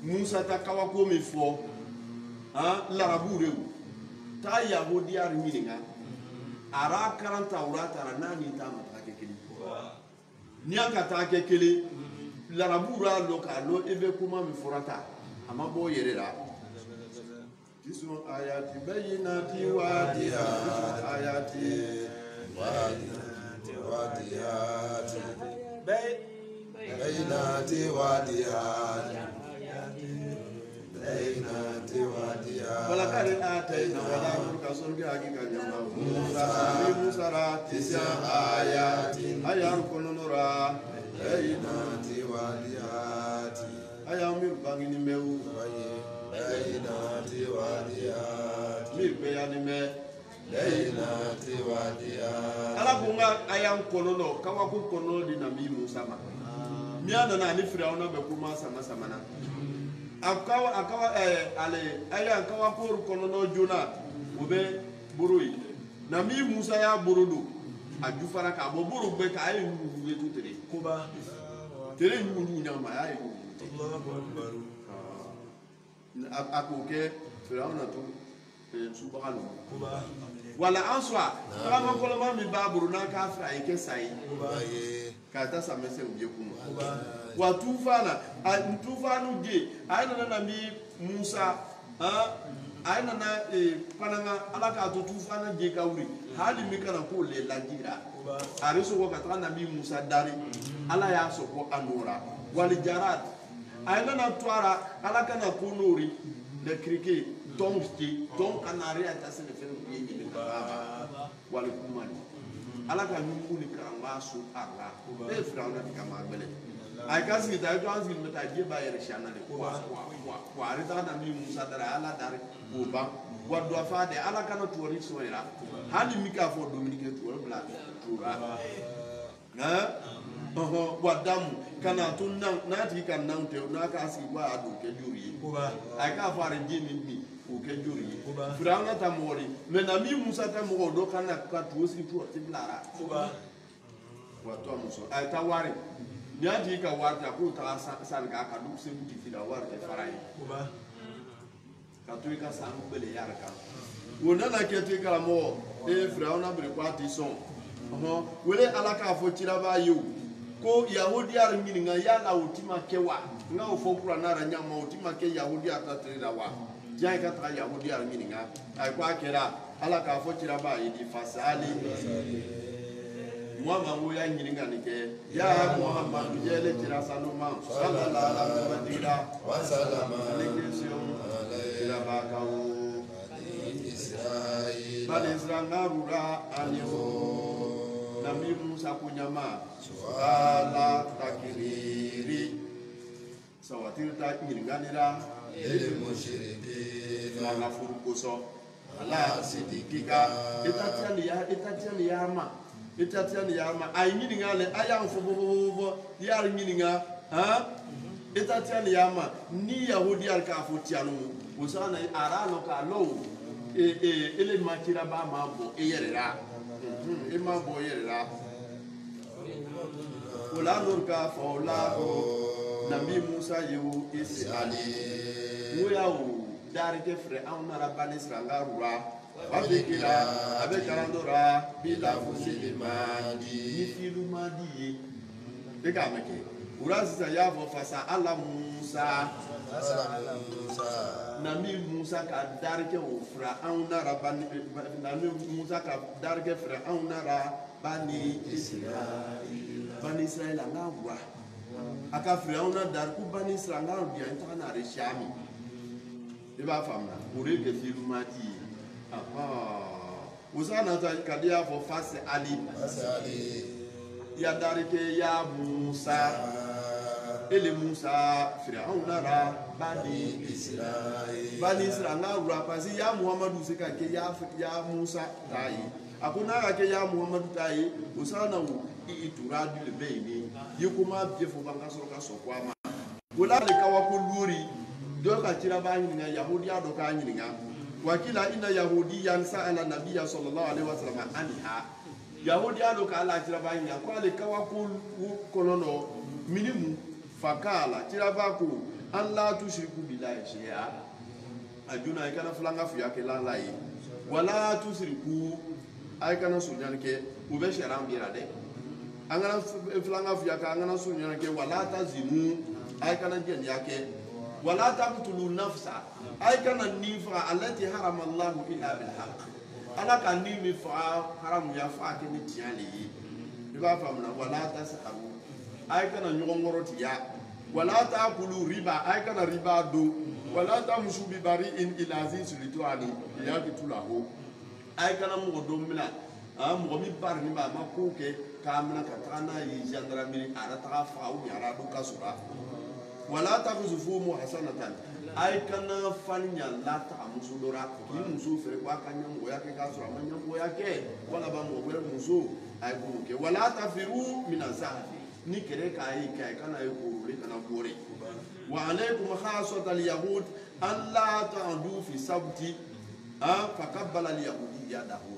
Speaker 1: Musa ta kawako mi fo ha larabure ta yahudi ar mininga ara karanta urata ra nani ta mata ke kili ni aka ta ke kili larabura lo ka lo ebe kuma mi forata ama bo yerera Tisu ayati bayinati wadiha ayati
Speaker 2: wadiyati wadiyati bayinati wadiyati bayinati wadiyati
Speaker 1: wala kare atayna wala kasun bi hakika jama Musa Musa ra tisa ayati ayar kununura
Speaker 2: bayinati wadiyati
Speaker 1: ayamir bangini mewu
Speaker 2: bayinati wadiyati
Speaker 1: mir be yanime
Speaker 2: bayinati wadiyati
Speaker 1: ala kunga ayam konono kawa ku konono di nabi Musa ma miana na ni Firauna be kuma sama sama na akawa akawa eh ale aya kawa ku konono jona ube burui nabi Musa ya burudu ajufara ka bo buru be ka ayi ngu tu tere
Speaker 2: kuba
Speaker 1: tere ngu nyama ayi
Speaker 2: Allahu akbar
Speaker 1: akoke Firauna tu subhanahu
Speaker 2: kuba
Speaker 1: wala answa kama koloma mi baburu na ka afra yake sai
Speaker 2: kuba ye
Speaker 1: ka ta samese uye kuma
Speaker 2: kuba
Speaker 1: wa tufana a tufanu je ayina na mi Musa ha ayina na pananga alaka to tufana je ka wuri hali mi kana ko le lajira
Speaker 2: kuba
Speaker 1: ariso ko ka na mi Musa dari ala ya so ko anora wal jarat ayina na twara alaka na kunuri le krike tonski ton kanari ata se ne fe ye ye ka wal kumani alaka nyungu ni karamba su ara e Firauna kama gbele ay kasi da jo anzi meta je ba yere shana le kwa kwa kwa ari ta na mi Musa dara ala dare ko ba wado afade ala kana tuori so era hali mika fo Dominique tuori bla tura ha oho wadamu kana tunna na ti kan nan te na ka si wa adu ke juri
Speaker 2: kuba
Speaker 1: ay ka fare jini ni o ke juri
Speaker 2: Kuba.
Speaker 1: Firauna ta mori me na mi Musa ta mo do kana ka tuosi tuori blara
Speaker 2: kuba
Speaker 1: wato muso ay ta wari ni aji ka warta ko ta san ga ka duk sai muti fida warta farai
Speaker 2: kuba
Speaker 1: ka to ka san bele yar ka wona na ke te kala mo e Firauna bre kwa ti son ho wele alaka fo tira ba yu ko yahudi ar ngininga yala utima kewa nga ofo kura na ra nyama utima ke yahudi atatrira wa jai ka ta yahudi ar ngininga ay kwa kera alaka fo tira ba yi di fasali Muhammad ya nyiringa nike ya Muhammad jele tira sanuma sallallahu alaihi wa sallam alaikum tira bakau
Speaker 2: Israel
Speaker 1: bani Israel ngarura anyo nabi Musa kunyama suala takiriri sawatir ta nyiringa nira
Speaker 2: lil mushrikin
Speaker 1: na furukoso ala sidikika itatiani ya itatiani ya ma itatiani ya ma ay nyininga le aya fo bo bo bo yar nyininga ha itatiani ya ma ni yahudi al ka fo tianu usana ara no ka lo e e ele makira ba ma bo e yerera e ma bo yerera wala nur ka fo la ko nabi Musa yu isali muyawu dari ke fre an na rabani srangarura wabikira abekarandora bila fusilimadi nifilumadi deka meke urasisa yavo fasa ala Musa
Speaker 2: ala Musa
Speaker 1: nami Musa ka dari ke ofra an na rabani nami Musa ka dari ke fre an na rabani Israel bani Israel ngawwa aka fre an na dar ku bani Israel ngawu dia ntaka na reshami iba famna ure ke filumadi aha usana ta kadia fo fase ali
Speaker 2: asali
Speaker 1: ya darike ya Musa ele Musa Firauna ra bani
Speaker 2: Israel
Speaker 1: bani Israel na ura pasi ya Muhammadu sika ke ya ya Musa tai akuna ka ke ya Muhammadu tai usana wu itura dile beini yikuma befo banga soro ka sokwa ma gola le kawa ko luri do ka tira ba nyinga yahudi ado ka nyinga wakila ina yahudiyan sa'ala nabiyya sallallahu alaihi wasallam anha yahudi ado ka ala tira ba nyinga ko le kawa ko konono minimu fakala tira ba ko Allah tushriku billahi shay'a ajuna ay kana flanga fu yake la la yi wala tusriku ay kana sunyan ke ube sharam bira de angana flanga fu yake angana sunyan ke wala tazinu ay kana jen yake wala taqtulu nafsa ay kana nifa allati harama Allah illa bil haqq ala kan ni mi fa haram ya fa ke ni tiali iba famna wala tasabu ay kana nyongoroti ya wala ta'kulu riba ay kana riba do wala tamshu bi bari'in ila zin sulitwani yaqtulahu ay kana mo do mina am mo mi bar ni ba mako ke kamna ka kana yi gendarmerie ara ta fa u yara do kasura wala takhzufu muhasanatan ay kana fanya la ta musudora ki musu fere kwa kanya mo yake kasura manya mo yake wala ba mo wele musu ay ko ke wala tafiru min azabi ni kere kai kai kana yi kurure kana gore wa alaykum khasat al yahud an la ta'du fi sabti ah faqabbala al yahudi yadahu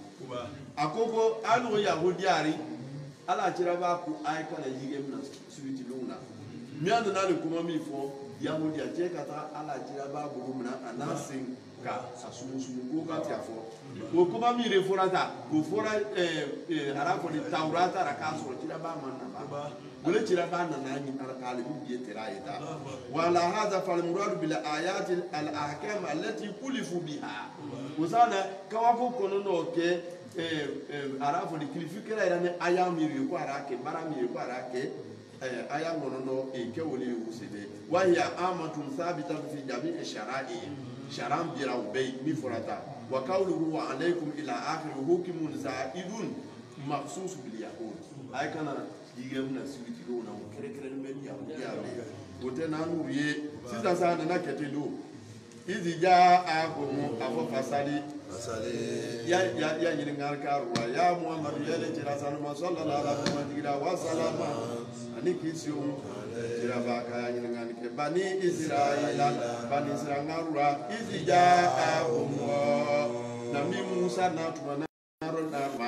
Speaker 1: akoko anu yahudi ari ala tira ba ku ay kana yige mina suiti luna mi anu nani kuma mi fo yahudi a je kata ala tira ba bu mina anasin ka asumu sumu ko ka tia fo ko kuma mi re forata ko fora eh eh arafo ni taurata rakaso tira ba manna ba wala tira ba na nani alqali bi tira ida wala hada fal murad bil ayat al ahkam allati kulifu biha usana kawako kono no ke eh arafo ni kilifikira ira ne ayamiri ko arake baramiri ko arake eh ayam no no e ke woli usebe wa ya amatun thabita fi jami'i shara'i sharam bira ubay mi forata wa qawluhu wa alaykum ila akhir hukumun za'idun makhsus bil yahud ay kana yigem na suiti do na kere kere me ya ya wote na nuriye sisa sana na ketelo izi ja agomo afo fasali fasali ya ya ya nyiringar karwa ya muhammad ya le jira sanu sallallahu alaihi wa sallam ani kisio jira ba ka nyiringar ke bani israila bani israngarwa izi ja agomo na mi musa na tuna na ronda ma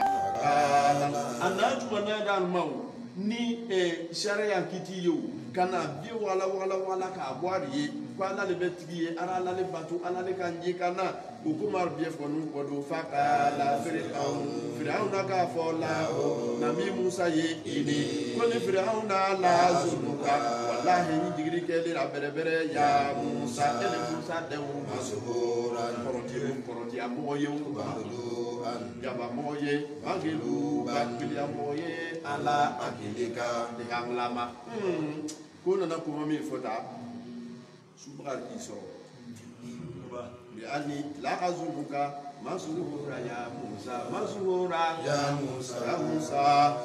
Speaker 1: ana tuna na mau ni eh sharia kiti yo kana bi wala wala wala ka bwari kwa la le betigi ara la le batu ala le kanje kana hukumar bi fonu kodo faka la fir'aun fir'aun ka fola na mi musa ye ini ko ni fir'aun la zunuka wallahi ni digri ke le bere bere ya musa ele musa de o masura koroti koroti amoye ya ba moye angelu ba bilia moye ala akilika de anglama hmm kuna na kuma mi fota subhal iso bi ani la azubuka masura ya musa masura ya musa ya musa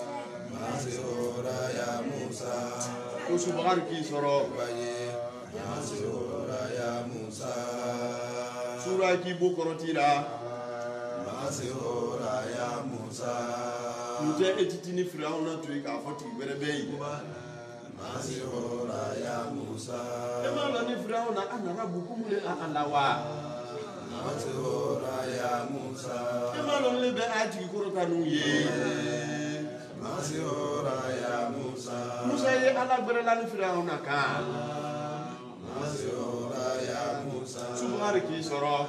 Speaker 1: masura ya musa ko subhal kisoro baye masura ya musa sura ki bukorotira masura ya musa mute etitini firauna tuika afoti berebei masura ya musa emala ni firauna anarabu kumule alawa masura ya musa emala lebe aji korota nuye masura ya musa musa ye alagbere la ni firauna kan masura ya musa subhari ki soro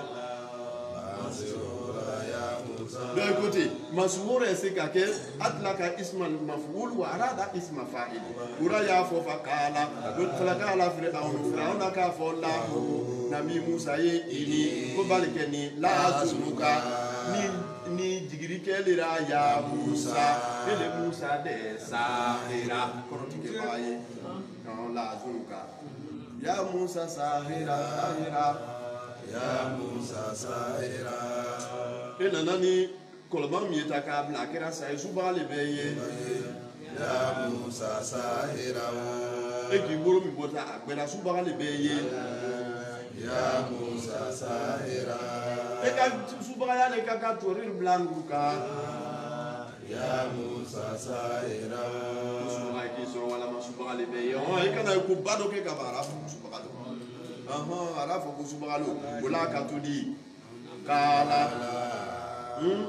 Speaker 1: de côté masmour c'est que atlaka ismal maf'ul wa arada isma fa'il ura ya fo fakala falaka la fir'aun fir'aun ka fo la nabi musa ye ini ko balike ni la azmuka ni ni digiri kelira ya musa ele musa de sahira korotike baye non la azmuka ya musa sahira sahira ya musa sahira ena nani koloma mieta ka bla kera sai suba le beye ya musa sahira e ki boro mi bota agbera suba le beye ya musa sahira e ka suba ya le ka ka torir blanguka ya musa sahira suba ki so wala ma suba le beye o e kana ku bado ke ka bara suba ka aha ala fo ku suba lo wala ka to di kala hmm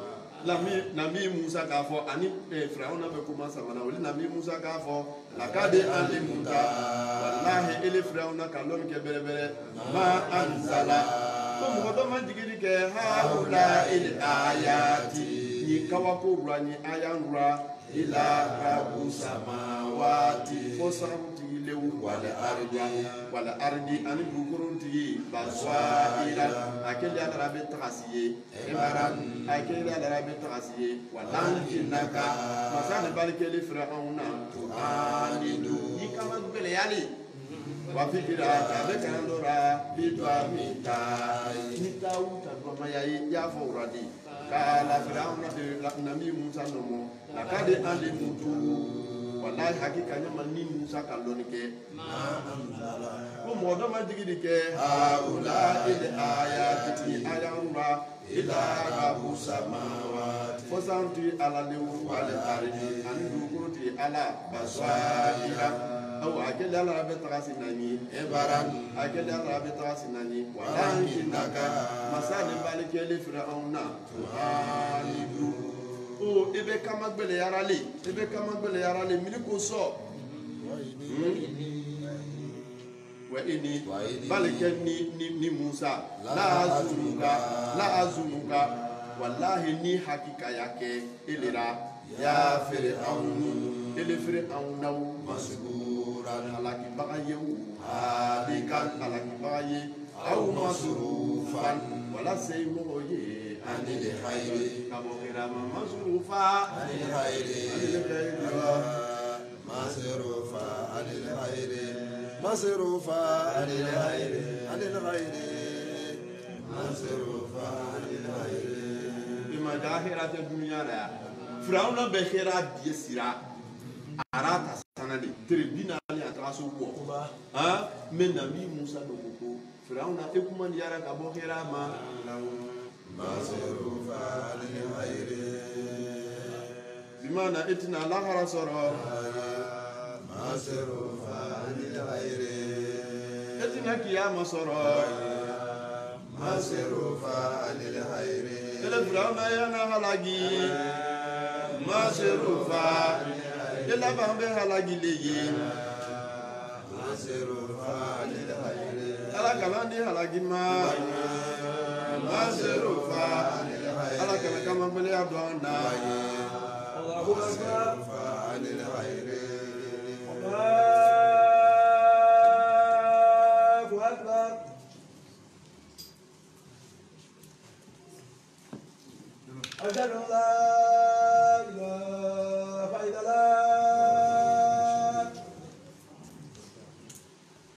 Speaker 1: Lami Nami Musa k'a fɔ ani Firawuna bɛ kuma sama na o Nami Musa k'a fɔ lakadi alimuta walahi ele Firawuna ka lɔn kɛ bɛrɛbɛrɛ ma anzala ko mɔgɔ dɔ ma jigili kɛ haula il ayati ni kabako rura ni ayanrura ila rabu samawati fo sanutigi lewu wala ardi wala ardi ani duguruntigi baswaira akeli adara bɛ tagasi ye ebaran akeli adara bɛ tagasi ye walankinaka masa ni balikeli Firawuna tuanidu ni kama gbɛlɛyali wa fikira a bɛ kan dɔ la bi dɔ min ta ni tawu ta dɔmaya ye i y'a fɔ o la de kala Firawuna de Nami Musa nomo lakadi alimutu wallahi hakika nyama ni Musa ka lɔnni kɛ ko mɔgɔ dɔ ma jigili kɛ haula il ayati ayanra ila rabu samawati fo santi ala lewu wale ardi ani dugukolo ti ala baswaira aw akeli ala bɛ taga si nani ebaran akeli ala bɛ taga si nani walankinaka masa ni balikeli Firawuna tuanidu o ebe kama gbɛlɛyarali ebe kama gbɛlɛyarali mini ko sɔ wa ini balikɛ ni ni ni Musa la azunuka la azunuka wallahi ni hakika ya kɛ elera ya Firawunu ele Firawuna masugu alaki bagaye halikan alaki bagaye aw masurufan wala sey mo ye anil khayri kamo kirama masurufa anil khayri anil khayri masurufa anil khayri masurufa anil khayri anil khayri masurufa anil khayri bima dahirati dunya la Firawuna be khira diesira arata sanali tribina ali atraso wo ha men Nami Musa do ko Firawuna e kuma ni yara ka bo khira ma masirufa lil khayri bimana itina la harasara masirufa lil khayri itina kiyama sara masirufa lil khayri ele Firawuna yana halagi masirufa ela bambe halagi leye masirufa lil khayri ala kalandi halagi ma masirufa lil khayri ala kala kama bele adona Allahu akbar lil khayri Allahu akbar Ajalullah